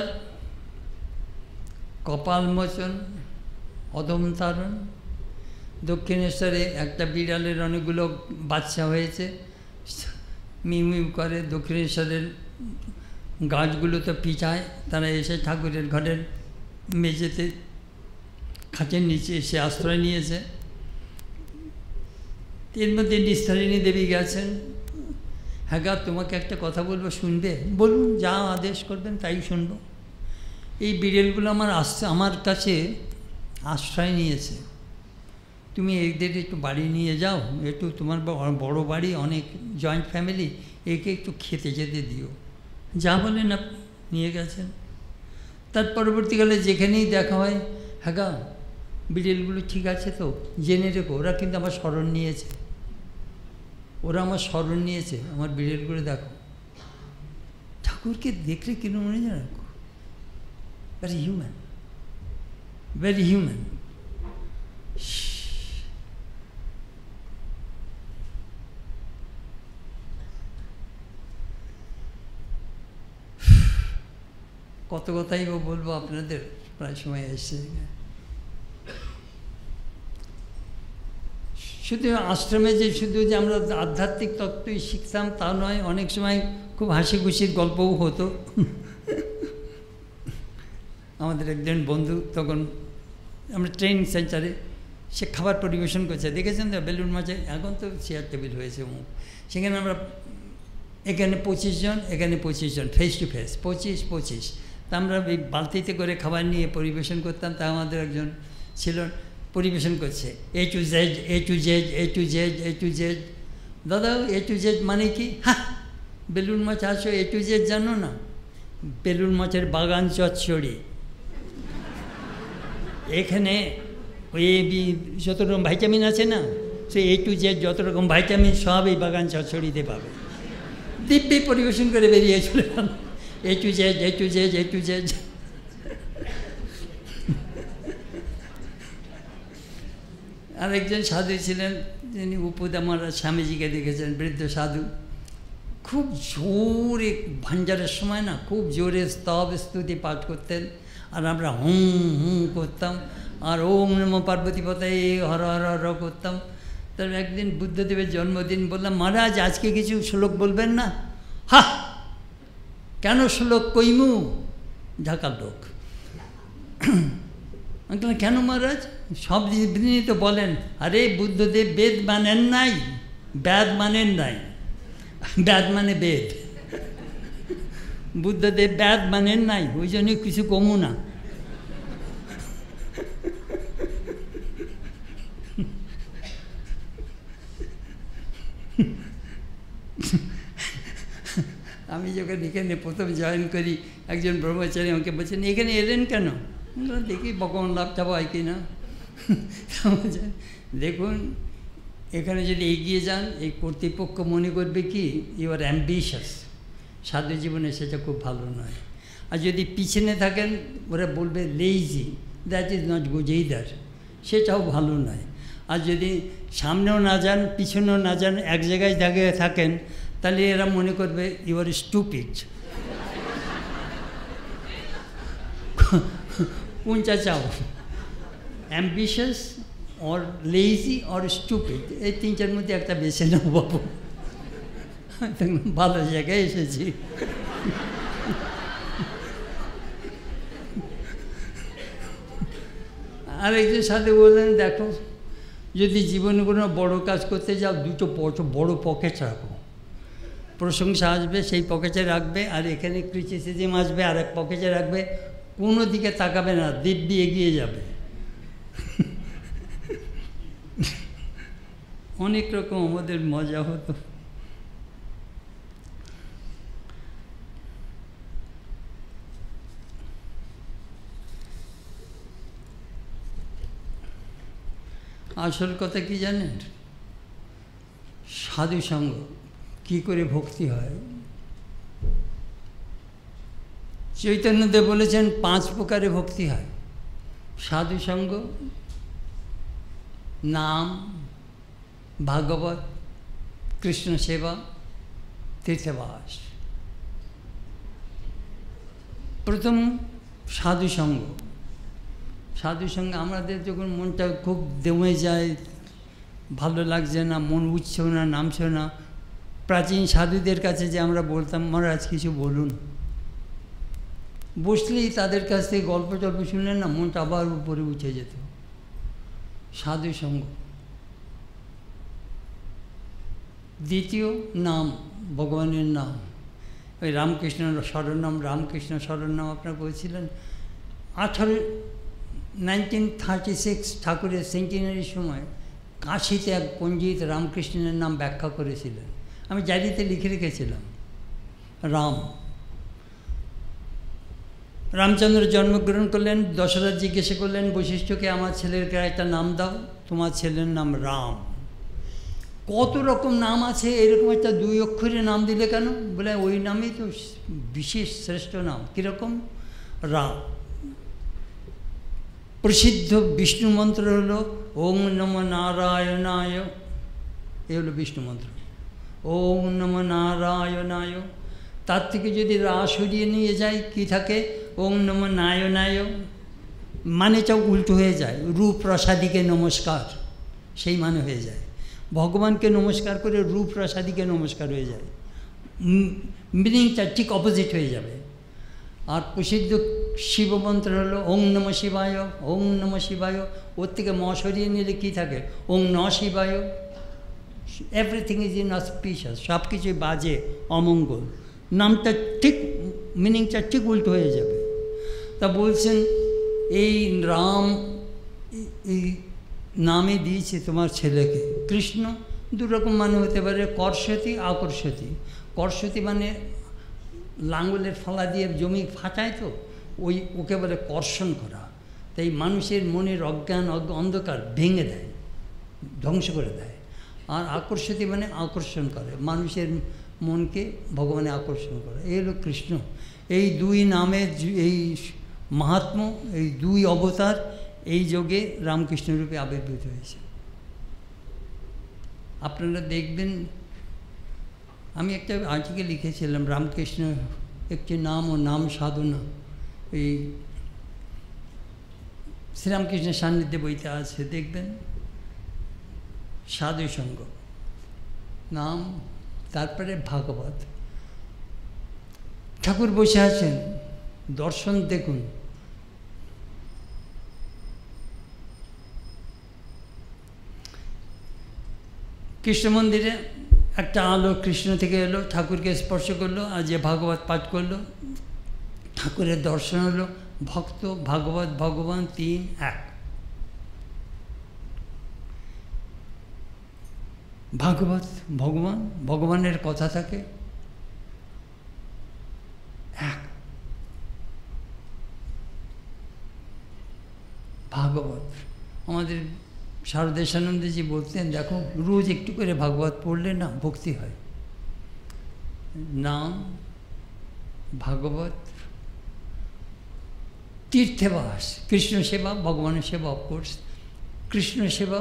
কপালমোচন, অধমতারণ। দক্ষিণেশ্বরে একটা বিড়ালের অনেকগুলো বাচ্চা হয়েছে, মিউ মিউ করে, দক্ষিণেশ্বরের গাছগুলো তো পিছায়, তারা এসে ঠাকুরের ঘরের মেঝেতে খাঁচের নিচে এসে আশ্রয় নিয়েছে। এর মধ্যে নিস্তারিণী দেবী গেছেন, হ্যাঁ গা তোমাকে একটা কথা বলবো, শুনবে? বলুন, যা আদেশ করবেন তাই শুনবো। এই বিড়ালগুলো আমার আসছে আমার কাছে আশ্রয় নিয়েছে, তুমি এদের একটু বাড়ি নিয়ে যাও, একটু তোমার বড় বাড়ি, অনেক জয়েন্ট ফ্যামিলি, একে একটু খেতে যেতে দিও। যা বলেন আপনি, নিয়ে গেছেন। তার পরবর্তীকালে যেখানেই দেখা হয়, হ্যাঁ গা বিড়ালগুলো ঠিক আছে তো, জেনে রেখো ওরা কিন্তু আমার স্মরণ নিয়েছে, ওরা আমার স্মরণ নিয়েছে, আমার বিড়ালগুলো দেখো। ঠাকুরকে দেখলে কিরম মনে যায়, ভেরি হিউম্যান, ভেরি হিউম্যান। কত কথাই বলবো আপনাদের, প্রায় সময় এসছে। শুধু আশ্রমে যে শুধু যে আমরা আধ্যাত্মিক তত্ত্বই শিখতাম তা নয়, অনেক সময় খুব হাসি খুশির গল্পও হতো। আমাদের একজন বন্ধু তখন আমরা ট্রেনিং সেন্টারে, সে খাবার পরিবেশন করছে, দেখেছেন তো বেলুন মাঝে, এখন তো চেয়ার টেবিল হয়েছে মুখ, সেখানে আমরা এখানে পঁচিশ জন, এখানে পঁচিশ জন, ফেস টু ফেস পঁচিশ পঁচিশ তা আমরা এই বালতিতে করে খাবার নিয়ে পরিবেশন করতাম। তা আমাদের একজন ছিল পরিবেশন করছে, A to Z, A to Z, A to Z, A to Z. দাদা এ টু জেড মানে কি? হ্যাঁ, বেলুন মাছ আসো, এ টু জেড জানো না? বেলুন মাছের বাগান চচ্চড়ি, এখানে ওই যত রকম ভাইটামিন আছে না, সে এ টু জেড যত রকম ভাইটামিন সব এই বাগান চচ্চড়িতে পাবে। দিব্যি পরিবেশন করে বেরিয়ে চলে গেল, A to Z, A to Z, A to Z. আরেকজন সাধু ছিলেন, যিনি উপদা মহারাজ স্বামীজিকে দেখেছেন, বৃদ্ধ সাধু, খুব জোরে ভাঞ্জারের সময় না খুব জোরে স্তব স্তুতি পাঠ করতেন, আর আমরা হুম হুম করতাম, আর ওম নমো পার্বতী পতায়ে হর হর হর করতাম। তার একদিন বুদ্ধদেবের জন্মদিন, বললাম মহারাজ আজকে কিছু শ্লোক বলবেন না? হা, কেন শ্লোক কইমু? ঢাকার লোক। কেন মহারাজ? সব দিনই তো বলেন, আরে বুদ্ধদেব বেদ মানেন নাই, ব্যাদ মানেন নাই, ব্যাদ মানে বেদ, বুদ্ধদেব ব্যাদ মানেন নাই, ওই জন্য কিছু কমু না। আমি যখন এখানে প্রথম জয়েন করি, একজন ব্রহ্মচারী আমাকে বলছেন এখানে এলেন কেন? দেখি ভগবান লাভ চাপ হয় কি না। দেখুন এখানে যদি এগিয়ে যান, এই কর্তৃপক্ষ মনে করবে কি ইউ আর অ্যাম্বিশাস, সাধু জীবনে সেটা খুব ভালো নয়। আর যদি পিছনে থাকেন ওরা বলবে lazy, that is not good either, সেটাও ভালো নয়। আর যদি সামনেও না যান পিছনেও না যান, এক জায়গায় দাঁড়িয়ে থাকেন, তাহলে এরা মনে করবে ইউ আর স্টুপিড। কোনটা চাও, ambitious or lazy or stupid, এই তিনটার মধ্যে একটা বেছে নেব বাবু, ভালো জায়গায় এসেছি। আর একজন সাথে বললেন, দেখো যদি জীবনে কোনো বড় কাজ করতে যাও, দুটো বড় পকেট রাখো, প্রশংসা আসবে সেই পকেটে রাখবে, আর এখানে ক্রিটিসিজম আসবে আর এক পকেটে রাখবে, কোনো দিকে তাকাবে না, দিব্যি এগিয়ে যাবে। অনেক রকম আমাদের মজা হতো। আসল কথা কি জানেন? সাধু সঙ্গ কী করে ভক্তি হয়। চৈতন্যদেব বলেছেন পাঁচ প্রকারে ভক্তি হয়। সাধু সঙ্গ, নাম, ভাগবত, কৃষ্ণ সেবা, তীর্থবাস। প্রথম সাধু সঙ্গ। সাধু সঙ্গে আমাদের যখন মনটা খুব দমে যায়, ভালো লাগছে না, মন উঠছে না, নামছে না, প্রাচীন সাধুদের কাছে যে আমরা বলতাম মহারাজ কিছু বলুন, বসলেই তাদের কাছ থেকে গল্প টল্প শুনলেন না, মনটা আবার উপরে উঠে যেত। সাধু সঙ্গ। দ্বিতীয় নাম, ভগবানের নাম, ওই রামকৃষ্ণ স্মরণনাম, রামকৃষ্ণ স্মরণনাম আপনারা বলছিলেন। আঠারো নাইনটিন থার্টি সিক্স ঠাকুরের সেন্টিনারির সময় কাশিতে এক পণ্ডিত রামকৃষ্ণের নাম ব্যাখ্যা করেছিলেন। আমি ডায়েরিতে লিখে রেখেছিলাম। রাম, রামচন্দ্র জন্মগ্রহণ করলেন, দশরথ জিজ্ঞাসা করলেন বশিষ্ঠকে আমার ছেলের একটা নাম দাও, তোমার ছেলের নাম রাম। কত রকম নাম আছে, এরকম একটা দুই অক্ষরের নাম দিলে কেন? বলে ওই নামেই তো বিশেষ শ্রেষ্ঠ নাম। কীরকম? রাম। প্রসিদ্ধ বিষ্ণু মন্ত্র হলো ওম নমো নারায়ণায়, এ হলো বিষ্ণু মন্ত্র। ওম নমো নারায়ণায়। তার থেকে যদি রা সরিয়ে নিয়ে যায় কি থাকে? ওম নমো নারায়ণায়। মানেটা উল্টো হয়ে যায়, রূপ প্রসাদীকে নমস্কার, সেই মানে হয়ে যায়। ভগবানকে নমস্কার করে রূপ প্রসাদীকে নমস্কার হয়ে যায়, মিনিংটা ঠিক অপোজিট হয়ে যাবে। আর প্রসিদ্ধ শিবমন্ত্র হলো ওং নমঃ শিবায়, ওং নমঃ শিবায়। ওর থেকে ম সরিয়ে নিলে কী থাকে? ওং ন শিবায়। এভরিথিং ইজ ইন অসপিশিয়াস, সব কিছুই বাজে, অমঙ্গল। নামটা ঠিক, মিনিংটা ঠিক উল্টো হয়ে যাবে। তা বলছেন এই রাম এই নামে দিয়েছে তোমার ছেলেকে। কৃষ্ণ দুরকম মানে হতে পারে, কর্ষতি, আকর্ষতি। কর্ষতি মানে লাঙ্গলের ফলা দিয়ে জমি ফাটায়, তো ওই ওকে বলে কর্ষণ করা। তাই মানুষের মনের অজ্ঞান অন্ধকার ভেঙে দেয়, ধ্বংস করে দেয়। আর আকর্ষতি মানে আকর্ষণ করে, মানুষের মনকে ভগবানে আকর্ষণ করে। এই হলো কৃষ্ণ। এই দুই নামের এই মাহাত্ম্য, এই দুই অবতার এই যোগে রামকৃষ্ণ রূপে আবির্ভূত হয়েছে। আপনারা দেখবেন, আমি একটা আর্টিকেল লিখেছিলাম রামকৃষ্ণ একটি নাম ও নাম সাধনা, এই শ্রীরামকৃষ্ণের সান্নিধ্যে বইতে আছে, দেখবেন। সাধু সঙ্গ, নাম, তারপরে ভাগবত। ঠাকুর বসে আছেন, দর্শন দেখুন। কৃষ্ণ মন্দিরে একটা আলো কৃষ্ণ থেকে এলো, ঠাকুরকে স্পর্শ করলো, আর যে ভাগবত পাঠ করলো, ঠাকুরের দর্শন হলো। ভক্ত, ভাগবত, ভগবান তিন এক। ভাগবত ভগবান, ভগবানের কথা থাকে এক। ভাগবত আমাদের শারদেশানন্দজি বলতেন, দেখো রোজ একটু করে ভাগবত পড়লে না ভক্তি হয়। নাম, ভাগবত, তীর্থবাস, কৃষ্ণ সেবা, ভগবানের সেবা, অফকোর্স। কৃষ্ণ সেবা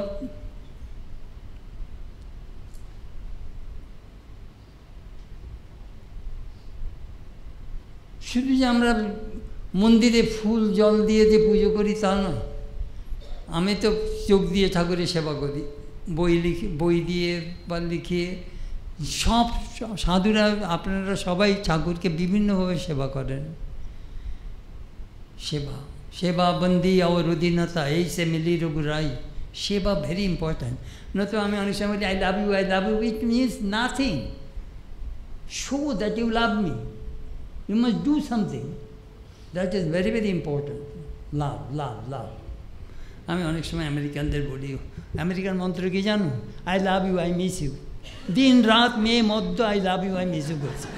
শুধু যে আমরা মন্দিরে ফুল জল দিয়ে যে পুজো করি তা নয়। আমি তো চোখ দিয়ে ঠাকুরের সেবা করি, বই লিখে, বই দিয়ে বা লিখিয়ে। সব সাধুরা, আপনারা সবাই ঠাকুরকে বিভিন্নভাবে সেবা করেন। সেবা, সেবা বন্দি और रुदिनता, এই সে মিলি রঘুরাই। সেবা ভেরি ইম্পর্ট্যান্ট। নয়তো আমি অনেক সময় বলি I love you, I love you, it means nothing. Show that you love me, you must do something. That is very very important. Love, love, love. আমি অনেক সময় আমেরিকানদের বলি, আমেরিকান মন্ত্র কি জানো? I love you, I miss you. দিন রাত মেয়ে মধ্য I love you, I miss you করছে।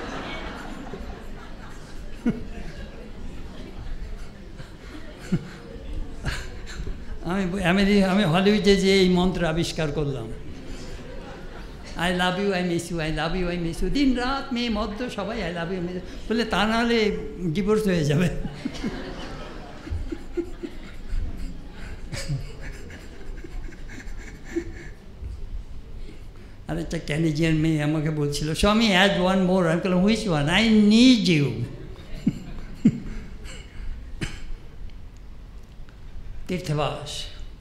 আমি আমেরিকা আমি হলিউডে যে এই মন্ত্র আবিষ্কার করলাম, I love you, I miss you, I love you, I miss you. দিন রাত মেয়ে মধ্য সবাই I love you miss you বলে, তা নাহলে ডিভোর্স হয়ে যাবে। আর একটা ক্যানেডিয়ান মেয়ে আমাকে বলছিল, স্বামী অ্যাড ওয়ান মোর। আমি বললাম, which one? I need you. তীর্থবাস,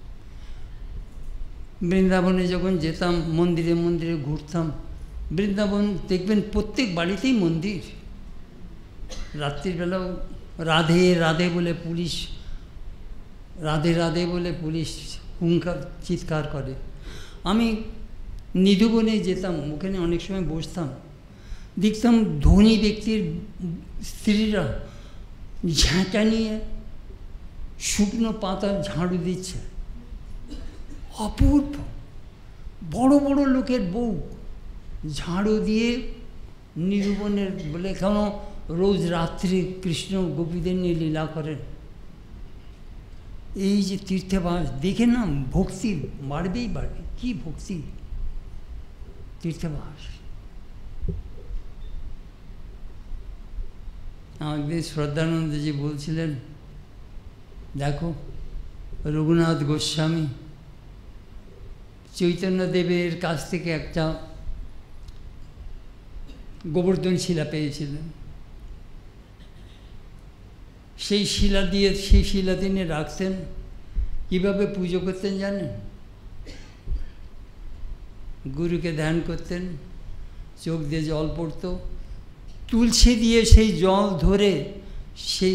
বৃন্দাবনে যখন যেতাম, মন্দিরে মন্দিরে ঘুরতাম, বৃন্দাবন দেখবেন প্রত্যেক বাড়িতেই মন্দির। রাত্রিবেলাও রাধে রাধে বলে পুলিশ, রাধে রাধে বলে পুলিশ হুঙ্কার চিৎকার করে। আমি নিধুবনে যেতাম, ওখানে অনেক সময় বসতাম, দেখতাম ধনী ব্যক্তির স্ত্রীরা ঝাঁটা নিয়ে শুকনো পাতা ঝাড়ু দিচ্ছে। অপূর্ব। বড় বড় লোকের বউ ঝাড়ু দিয়ে নিরূপণের বলে কেন রোজ রাত্রে কৃষ্ণ গোপীদের নিয়ে লীলা করেন। এই যে তীর্থবাস দেখে না, ভক্তি বাড়বেই বাড়বে। কি ভক্তি! তীর্থবাস। আমাকে শ্রদ্ধানন্দজি বলছিলেন, দেখো রঘুনাথ গোস্বামী চৈতন্যদেবের কাছ থেকে একটা গোবর্ধন শিলা পেয়েছিলেন। সেই শিলা দিয়ে সেই শিলা তিনি রাখতেন। কীভাবে পুজো করতেন জানেন? গুরুকে ধ্যান করতেন, চোখ দিয়ে জল পড়ত, তুলসী দিয়ে সেই জল ধরে সেই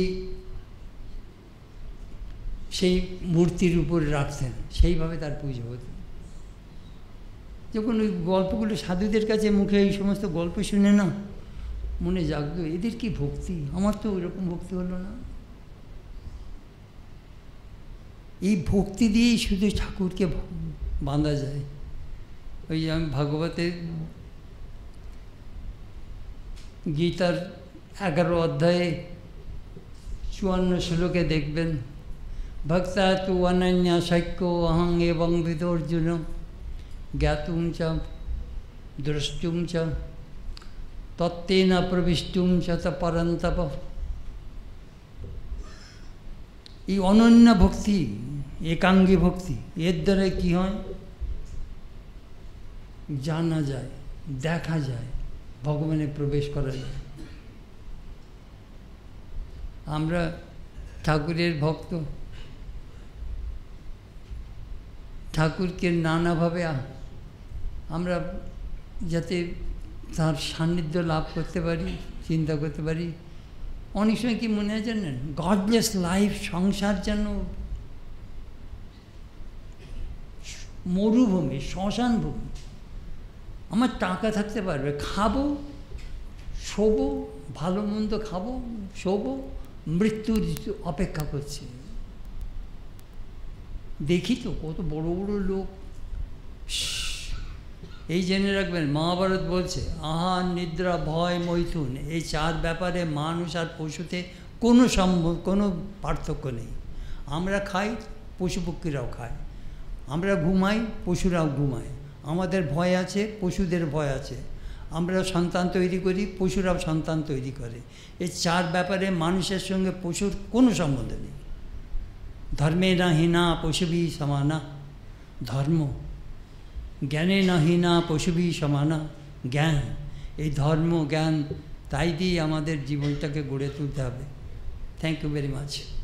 সেই মূর্তির উপরে রাখতেন। সেইভাবে তার পুজো হতো। যখন ওই গল্পগুলো সাধুদের কাছে মুখে এই সমস্ত গল্প শুনে না, মনে জাগতো, এদের কি ভক্তি! আমার তো ওইরকম ভক্তি হলো না। এই ভক্তি দিয়েই শুধু ঠাকুরকে বাঁধা যায়। ওই আমি ভাগবতের গীতার এগারো অধ্যায়ে চুয়ান্ন শ্লোকে দেখবেন, ভক্তা তু অনন্যা শক্য অহং এবং বিদর্জুন জ্ঞাতুম চ দ্রষ্টুম চ তত্ত্বেন প্রবিষ্টুম চ পরন্তপ। এই অনন্য ভক্তি, একাঙ্গী ভক্তি, এর দ্বারা কী হয়? জানা যায়, দেখা যায়, ভগবানে প্রবেশ করা যায়। আমরা ঠাকুরের ভক্ত, ঠাকুরকে নানাভাবে আমরা যাতে তার সান্নিধ্য লাভ করতে পারি, চিন্তা করতে পারি। অনেক সময় কি মনে হয় জানেন, গডলেস লাইফ, সংসার যেন মরুভূমি, শ্মশান ভূমি। আমার টাকা থাকতে পারবে, খাবো, শোবো, ভালো মন্দ খাবো, শোবো, মৃত্যুর অপেক্ষা করছে। দেখি তো কত বড় বড় লোক। এই জেনে রাখবেন, মহাভারত বলছে আহার, নিদ্রা, ভয়, মৈথুন, এই চার ব্যাপারে মানুষ আর পশুতে কোনো সম্ভব কোনো পার্থক্য নেই। আমরা খাই, পশু পক্ষীরাও খায়। আমরা ঘুমাই, পশুরাও ঘুমায়। আমাদের ভয় আছে, পশুদের ভয় আছে। আমরা সন্তান তৈরি করি, পশুরাও সন্তান তৈরি করে। এই চার ব্যাপারে মানুষের সঙ্গে পশুর কোনো সম্বন্ধ নেই। ধর্মে না হীনা পশুবি সমানা, ধর্ম। জ্ঞানে না হীনা পশুবি সমানা, জ্ঞান। এই ধর্ম জ্ঞান তাই দিয়ে আমাদের জীবনটাকে গড়ে তুলতে হবে। Thank you very much.